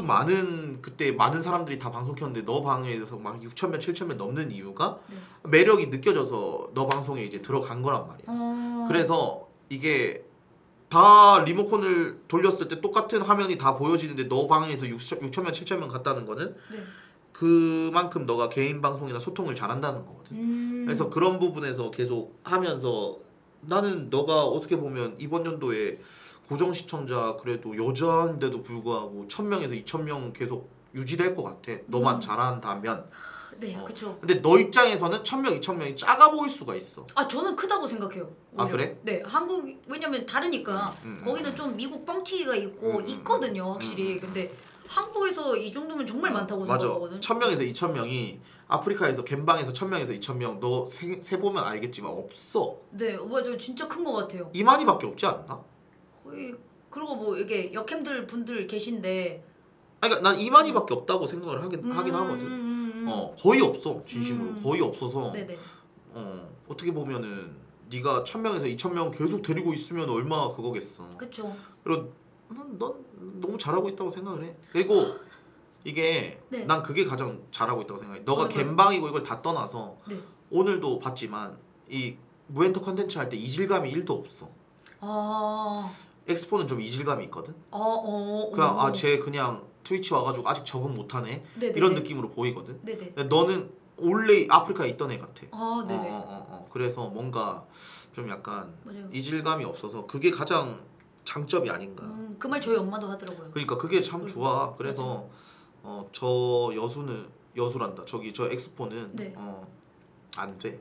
그때 많은 사람들이 다 방송 켰는데 너 방송에서 막 6,000명, 7,000명 넘는 이유가 네. 매력이 느껴져서 너 방송에 이제 들어간 거란 말이야. 그래서 이게 다 리모컨을 돌렸을 때 똑같은 화면이 다 보여지는데 너 방에서 6,000명 7,000명 갔다는 거는 네. 그만큼 너가 개인 방송이나 소통을 잘한다는 거거든. 그래서 그런 부분에서 계속 하면서 나는 너가 어떻게 보면 이번 연도에 고정 시청자 그래도 여자인데도 불구하고 1,000명에서 2,000명 계속 유지될 것 같아. 너만 잘한다면. 네, 그렇죠. 근데 너 입장에서는 1,000명, 2,000명이 작아 보일 수가 있어. 아 저는 크다고 생각해요. 아, 오히려. 그래? 네, 한국 왜냐면 다르니까 거기는 좀 미국 뻥튀기가 있고 있거든요, 확실히. 근데 한국에서 이 정도면 정말 많다고 맞아. 생각하거든요. 1,000명에서 2,000명이 아프리카에서 겜방에서 1,000명에서 2,000명 너 세 보면 알겠지만 없어. 네, 맞아요. 진짜 큰 것 같아요. 이만희밖에 없지 않나? 거의 그리고 뭐 이게 역캠들 분들 계신데. 아니, 그러니까 난 이만희밖에 없다고 생각을 하긴 하거든. 거의 없어 진심으로 거의 없어서. 네네. 어떻게 보면은 네가 1,000명에서 2,000명 계속 데리고 있으면 얼마나 그거겠어. 그렇죠. 그리고 넌 너무 잘하고 있다고 생각을 해. 그리고 이게 네. 난 그게 가장 잘하고 있다고 생각해. 너가 어느 거요? 갬방이고 이걸 다 떠나서 네. 오늘도 봤지만 이 무엔터 컨텐츠 할 때 이질감이 1도 없어. 아. 엑스포는 좀 이질감이 있거든. 그냥 그냥 쟤 그냥 트위치 와가지고 아직 적응 못하네 네네네. 이런 느낌으로 보이거든. 네네. 근데 너는 원래 아프리카에 있던 애 같아. 아, 네네. 그래서 뭔가 좀 약간 맞아요. 이질감이 없어서 그게 가장 장점이 아닌가. 그 말 저희 엄마도 하더라고요. 그러니까 그게 참 좋아. 그래서 저 여수란다. 저기 저 엑스포는 네. 안 돼.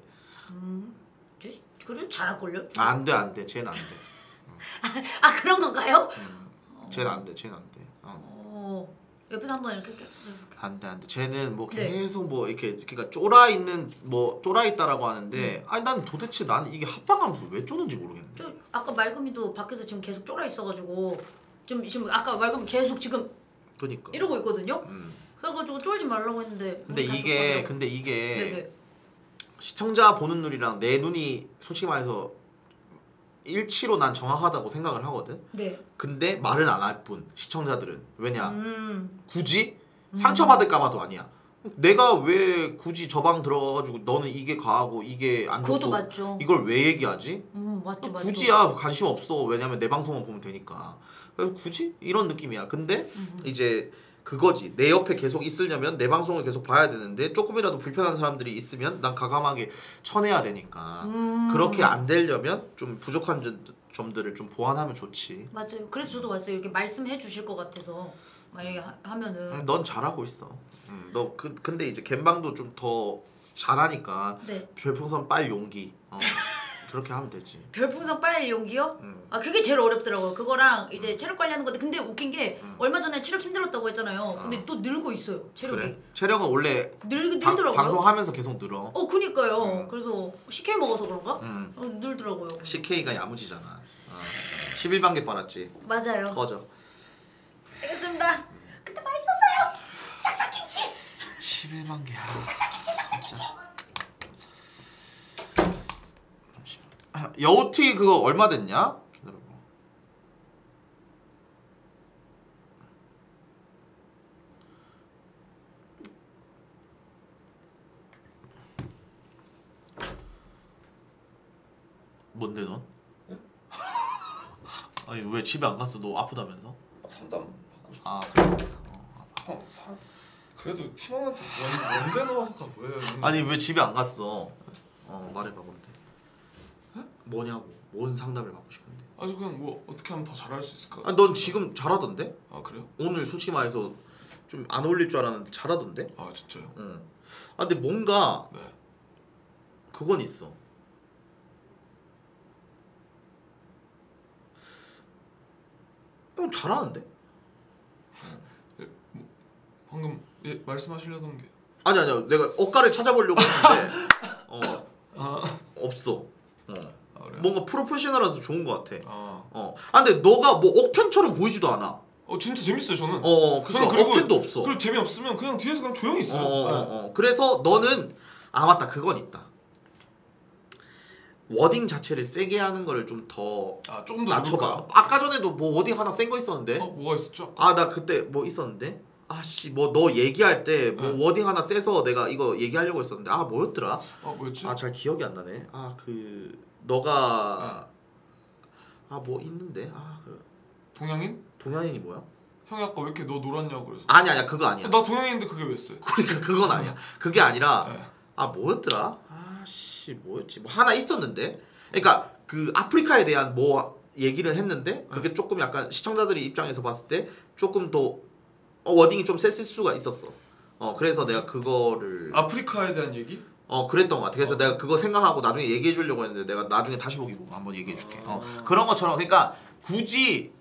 그래도 잘할걸요? 안 돼. 쟤는 안 돼. 아 그런 건가요? 쟤는 안 돼. 옆에서 한번 이렇게 안 돼. 쟤는 뭐 네. 계속 뭐 이렇게 그러니까 쫄아 있다라고 하는데 아니 난 도대체 나는 이게 합방하면서 왜 쪼는지 모르겠네. 저 아까 말금이도 밖에서 지금 계속 쫄아 있어가지고 지금 아까 말금이 계속 지금 그러니까 이러고 있거든요. 그래가지고 쫄지 말라고 했는데. 근데 이게 네네. 시청자 보는 눈이랑 내 눈이 솔직히 말해서 일치로 난 정확하다고 생각을 하거든. 네. 근데 말은 안 할 뿐 시청자들은 왜냐 굳이 음. 상처받을까봐도 아니야. 내가 왜 굳이 저 방 들어가가지고 너는 이게 가하고 이게 안 좋고 그것도 맞죠. 이걸 왜 얘기하지? 맞죠. 굳이야 관심 없어. 왜냐면 내 방송만 보면 되니까. 그래서 굳이 이런 느낌이야. 근데 이제 그거지. 내 옆에 계속 있으려면 내 방송을 계속 봐야 되는데 조금이라도 불편한 사람들이 있으면 난 과감하게 쳐내야 되니까. 그렇게 안 되려면 좀 부족한 점들을 좀 보완하면 좋지. 맞아요. 그래서 저도 왔어요. 이렇게 말씀해 주실 것 같아서 만약에 하면은. 넌 잘하고 있어. 너 근데 이제 갬방도 좀 더 잘하니까 네. 별풍선 빨 용기. 그렇게 하면 되지. 별풍선 빨 용기요? 아 그게 제일 어렵더라고요. 그거랑 이제 체력 관리하는 건데 근데 웃긴 게 얼마 전에 체력 힘들었다고 했잖아요. 근데 또 늘고 있어요. 체력이. 그래? 체력은 원래 늘더라고요. 방송하면서 계속 늘어. 그니까요. 그래서 CK 먹어서 그런가? 늘더라고요. CK가 야무지잖아. 11만개 빨았지. 맞아요. 꺼져. 알겠습니다. 그때 맛있었어요. 싹싹김치. 11만개. 싹싹김치. 여우티 그거 얼마 됐냐? 기다려봐. 뭔데 넌? 네? 아니 왜 집에 안 갔어? 너 아프다면서? 상담 받고 싶어. 아 그래? 그래도 팀원한테 원대 넣어가 뭐예요? 아니 왜 집에 안 갔어? 말해봐 뭔데? 뭐냐고? 뭔 상담을 받고 싶은데? 아주 그냥 뭐 어떻게 하면 더 잘할 수 있을까? 넌 지금 잘하던데? 아 그래요? 오늘 솔직히 말해서 좀 안 어울릴 줄 알았는데 잘하던데? 아 진짜요? 응. 근데 뭔가 네. 그건 있어. 잘하는데? 방금 말씀하시려던 게 아니야 내가 억가를 찾아보려고 했는데 없어. 그래요? 뭔가 프로페셔널해서 좋은 것 같아. 아 근데 너가 뭐 억텐처럼 보이지도 않아. 진짜 재밌어요 저는. 그러니까 그리고 억텐도 없어. 그리고 재미없으면 그냥 뒤에서 그냥 조용히 있어요. 네. 그래서 너는 맞다 그건 있다. 워딩 자체를 세게 하는 거를 좀 더 조금 더 낮춰봐. 누를까요? 아까 전에도 뭐 워딩 하나 센 거 있었는데. 뭐가 있었죠? 나 그때 뭐 있었는데. 뭐 너 얘기할 때 뭐 워딩 하나 세서 내가 이거 얘기하려고 했었는데 뭐였더라? 뭐였지? 잘 기억이 안 나네. 너가 아 뭐 있는데 동양인? 동양인이 뭐야? 형이 아까 왜 이렇게 너 놀았냐고 그래서. 아니야 그거 아니야. 나 동양인인데 그게 왜 쎄? 그러니까 그건 아니야. 그게 아니라 네. 아 뭐였더라? 아씨 뭐였지? 뭐 하나 있었는데. 그러니까 그 아프리카에 대한 뭐 얘기를 했는데 그게 조금 약간 시청자들이 입장에서 봤을 때 조금 더 워딩이 좀 셌을 수가 있었어. 그래서 내가 그거를 아프리카에 대한 얘기? 그랬던 것 같아. 그래서 내가 그거 생각하고 나중에 얘기해 주려고 했는데 내가 나중에 다시 보기 보고 한번 얘기해 줄게. 그런 것처럼 그러니까 굳이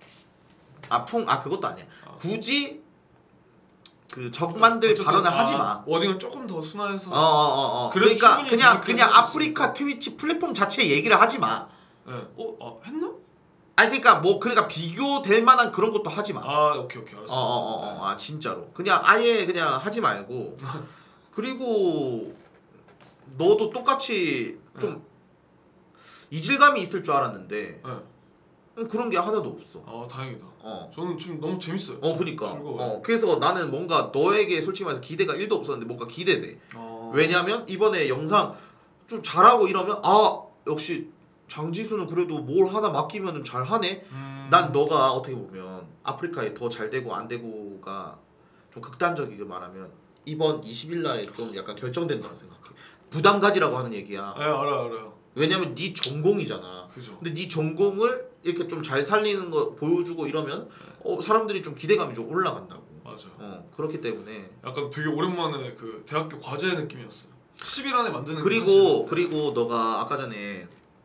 그것도 아니야. 굳이 그 적만들 발언을 하지 마. 워딩을 조금 더 순화해서. 그러니까 그냥 아프리카 트위치 플랫폼 자체 얘기를 하지 마. 네. 했나? 아니 그러니까 비교될 만한 그런 것도 하지 마. 오케이 알았어. 진짜로. 그냥 아예 그냥 하지 말고. 그리고 너도 똑같이 좀 이질감이 있을 줄 알았는데 그런 게 하나도 없어. 다행이다. 저는 지금 너무 재밌어요. 그니까. 즐거워요. 그래서 나는 뭔가 너에게 솔직히 말해서 기대가 1도 없었는데 뭔가 기대돼. 왜냐면 이번에 영상 좀 잘하고 이러면 역시 장지수는 그래도 뭘 하나 맡기면 잘 하네. 난 너가 어떻게 보면 아프리카에 더 잘 되고 안 되고가 좀 극단적이게 말하면 이번 20일 날에 좀 약간 결정된다고 생각해. 부담 가지라고 하는 얘기야. 네 알아요. 왜냐면 네 전공이잖아. 그죠. 근데 네 전공을 이렇게 좀 잘 살리는 거 보여주고 이러면 사람들이 좀 기대감이 좀 올라간다고. 맞아요. 그렇기 때문에 약간 되게 오랜만에 그 대학교 과제 느낌이었어요. 10일 안에 만드는. 그리고 너가 아까 전에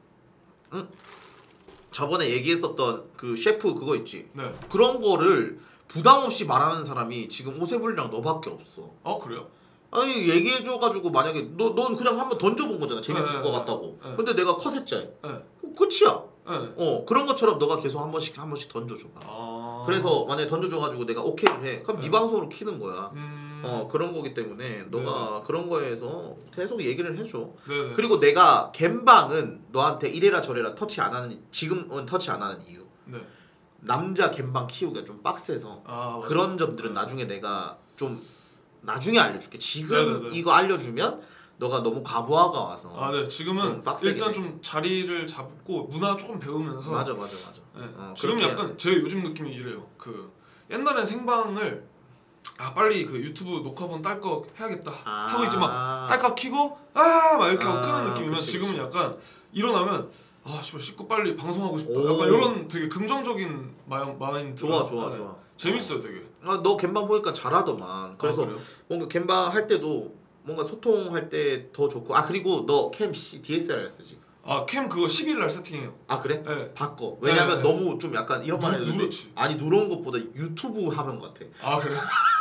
저번에 얘기했었던 그 셰프 그거 있지. 네. 그런 거를 부담 없이 말하는 사람이 지금 오세블리랑 너밖에 없어. 그래요? 아니 얘기해줘가지고 만약에 넌 그냥 한번 던져본 거잖아. 재밌을 것 같다고. 근데 내가 컷했잖아. 끝이야. 그런 것처럼 너가 계속 한 번씩 던져줘봐. 그래서 만약에 던져줘가지고 내가 오케이를 해. 그럼 네 방송으로 키는 거야. 그런 거기 때문에 너가 그런 거에서 계속 얘기를 해줘. 네네. 그리고 내가 갬방은 너한테 이래라 저래라 지금은 터치 안 하는 이유. 네. 남자 갬방 키우기가 좀 빡세서 그런 점들은 나중에 내가 좀 나중에 알려줄게. 지금 네네네. 이거 알려주면 너가 너무 과부하가 와서 네. 지금은 좀 일단 좀 자리를 잡고 문화 조금 배우면서. 맞아. 네. 지금 약간 제 요즘 느낌이 이래요. 그 옛날엔 생방을 빨리 그 유튜브 녹화본 딸 거 해야겠다 하고 이제 막 딸 거 키고 막 이렇게 하고 끄는 느낌이면 지금은 약간 일어나면 씨발 씻고 빨리 방송하고 싶다. 약간 이런 되게 긍정적인 마인드. 좋아. 재밌어요 되게. 너 갬방 보니까 잘하더만. 그래서 뭔가 갬방 할 때도 뭔가 소통할 때 더 좋고. 그리고 너 캠 DSLR 쓰지? 캠 그거 10일 날 세팅해요. 그래? 네. 바꿔. 왜냐면 너무 좀 약간 이런 말 해도 누렇지. 누런 것보다 유튜브 화면 같아. 그래?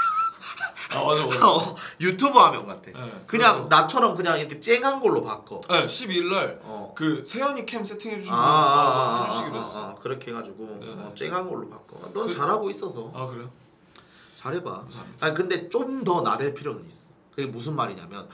맞아. 유튜브 화면 같아. 네, 그냥 그래서. 나처럼 그냥 이렇게 쨍한 걸로 바꿔. 12일 날 그 세연이 캠 세팅해 주시면 해주시기로 했어. 그렇게 해가지고 네네. 쨍한 걸로 바꿔. 넌 잘하고 있어서. 그래요? 잘해봐. 감사합니다. 근데 좀 더 나댈 필요는 있어. 그게 무슨 말이냐면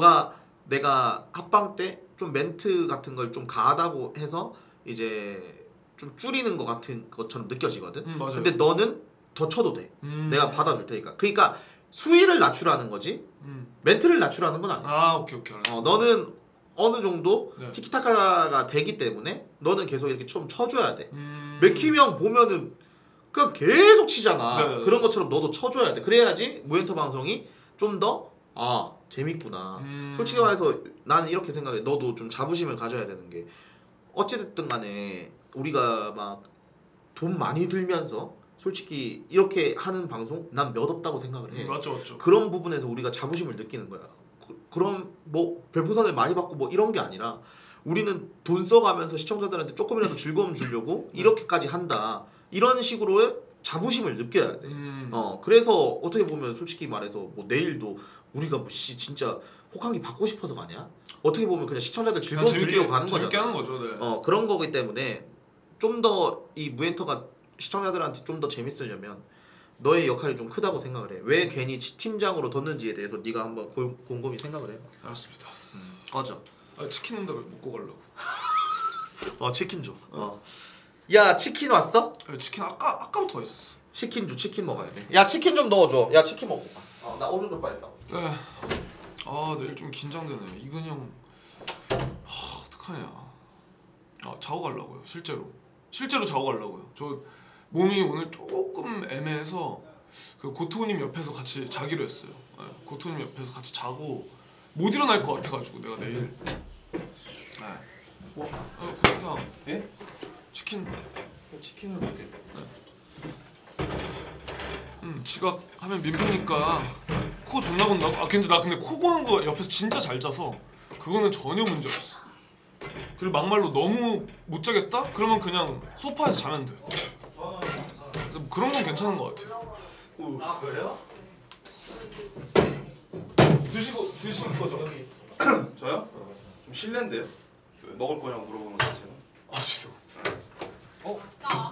내가 합방 때 좀 멘트 같은 걸 좀 가하다고 해서 이제 좀 줄이는 것 같은 것처럼 느껴지거든. 맞아요. 근데 너는 더 쳐도 돼. 내가 받아줄 테니까. 그러니까 수위를 낮추라는 거지. 멘트를 낮추라는 건 아니야. 오케이 알았어. 너는 어느 정도 네. 티키타카가 되기 때문에 너는 계속 이렇게 좀 쳐줘야 돼. 맥힘 형 보면은 그냥 계속 치잖아. 네. 그런 것처럼 너도 쳐줘야 돼. 그래야지 무엔터 방송이 좀 더 재밌구나. 솔직히 말해서 나는 이렇게 생각해. 너도 좀 자부심을 가져야 되는 게 어찌됐든 간에 우리가 막 돈 많이 들면서 솔직히 이렇게 하는 방송 난 몇 없다고 생각을 해. 맞죠. 그런 부분에서 우리가 자부심을 느끼는 거야. 그럼 뭐 별풍선을 많이 받고 뭐 이런 게 아니라 우리는 돈 써가면서 시청자들한테 조금이라도 즐거움 주려고 이렇게까지 한다. 이런 식으로의 자부심을 느껴야 돼. 그래서 어떻게 보면 솔직히 말해서 뭐 내일도 우리가 뭐 진짜 혹한기 받고 싶어서가 아니야. 어떻게 보면 그냥 시청자들 즐거움 드리려고 가는 거잖아. 재밌게 하는 거죠. 네. 그런 거기 때문에 좀 더 이 무엔터가 시청자들한테 좀 더 재밌으려면 너의 역할이 좀 크다고 생각을 해. 왜 괜히 팀장으로 뒀는지에 대해서 네가 한번 곰곰이 생각을 해. 알았습니다. 꺼져. 치킨 온다고 먹고 가려고. 치킨 줘. 야 치킨 왔어? 치킨 아까부터 있었어. 치킨 줘. 치킨 먹어야 돼. 야 치킨 좀 넣어줘. 야 치킨 먹고 가. 나 오줌 좀 빨리 싸. 네. 내일 좀 긴장되네. 이근형 어떡하냐. 자고 가려고요 실제로. 실제로 자고 가려고요. 저 몸이 오늘 조금 애매해서 그 고토님 옆에서 같이 자기로 했어요. 네, 고토님 옆에서 같이 자고 못 일어날 것 같아가지고 내가 내일. 네. 고토상. 예? 치킨. 치킨을 먹게. 지각하면 민폐니까 코 존나 건다고? 아 근데 나 코 고는 거 옆에서 진짜 잘 자서 그거는 전혀 문제 없어. 그리고 막말로 너무 못 자겠다? 그러면 그냥 소파에서 자면 돼. 그래서 뭐 그런 건 괜찮은 것 같아요. 아 그래요? 드실 거죠? 저요? 좀 실례인데요. 먹을 거냐고 물어보는 거 자체는. 아 죄송.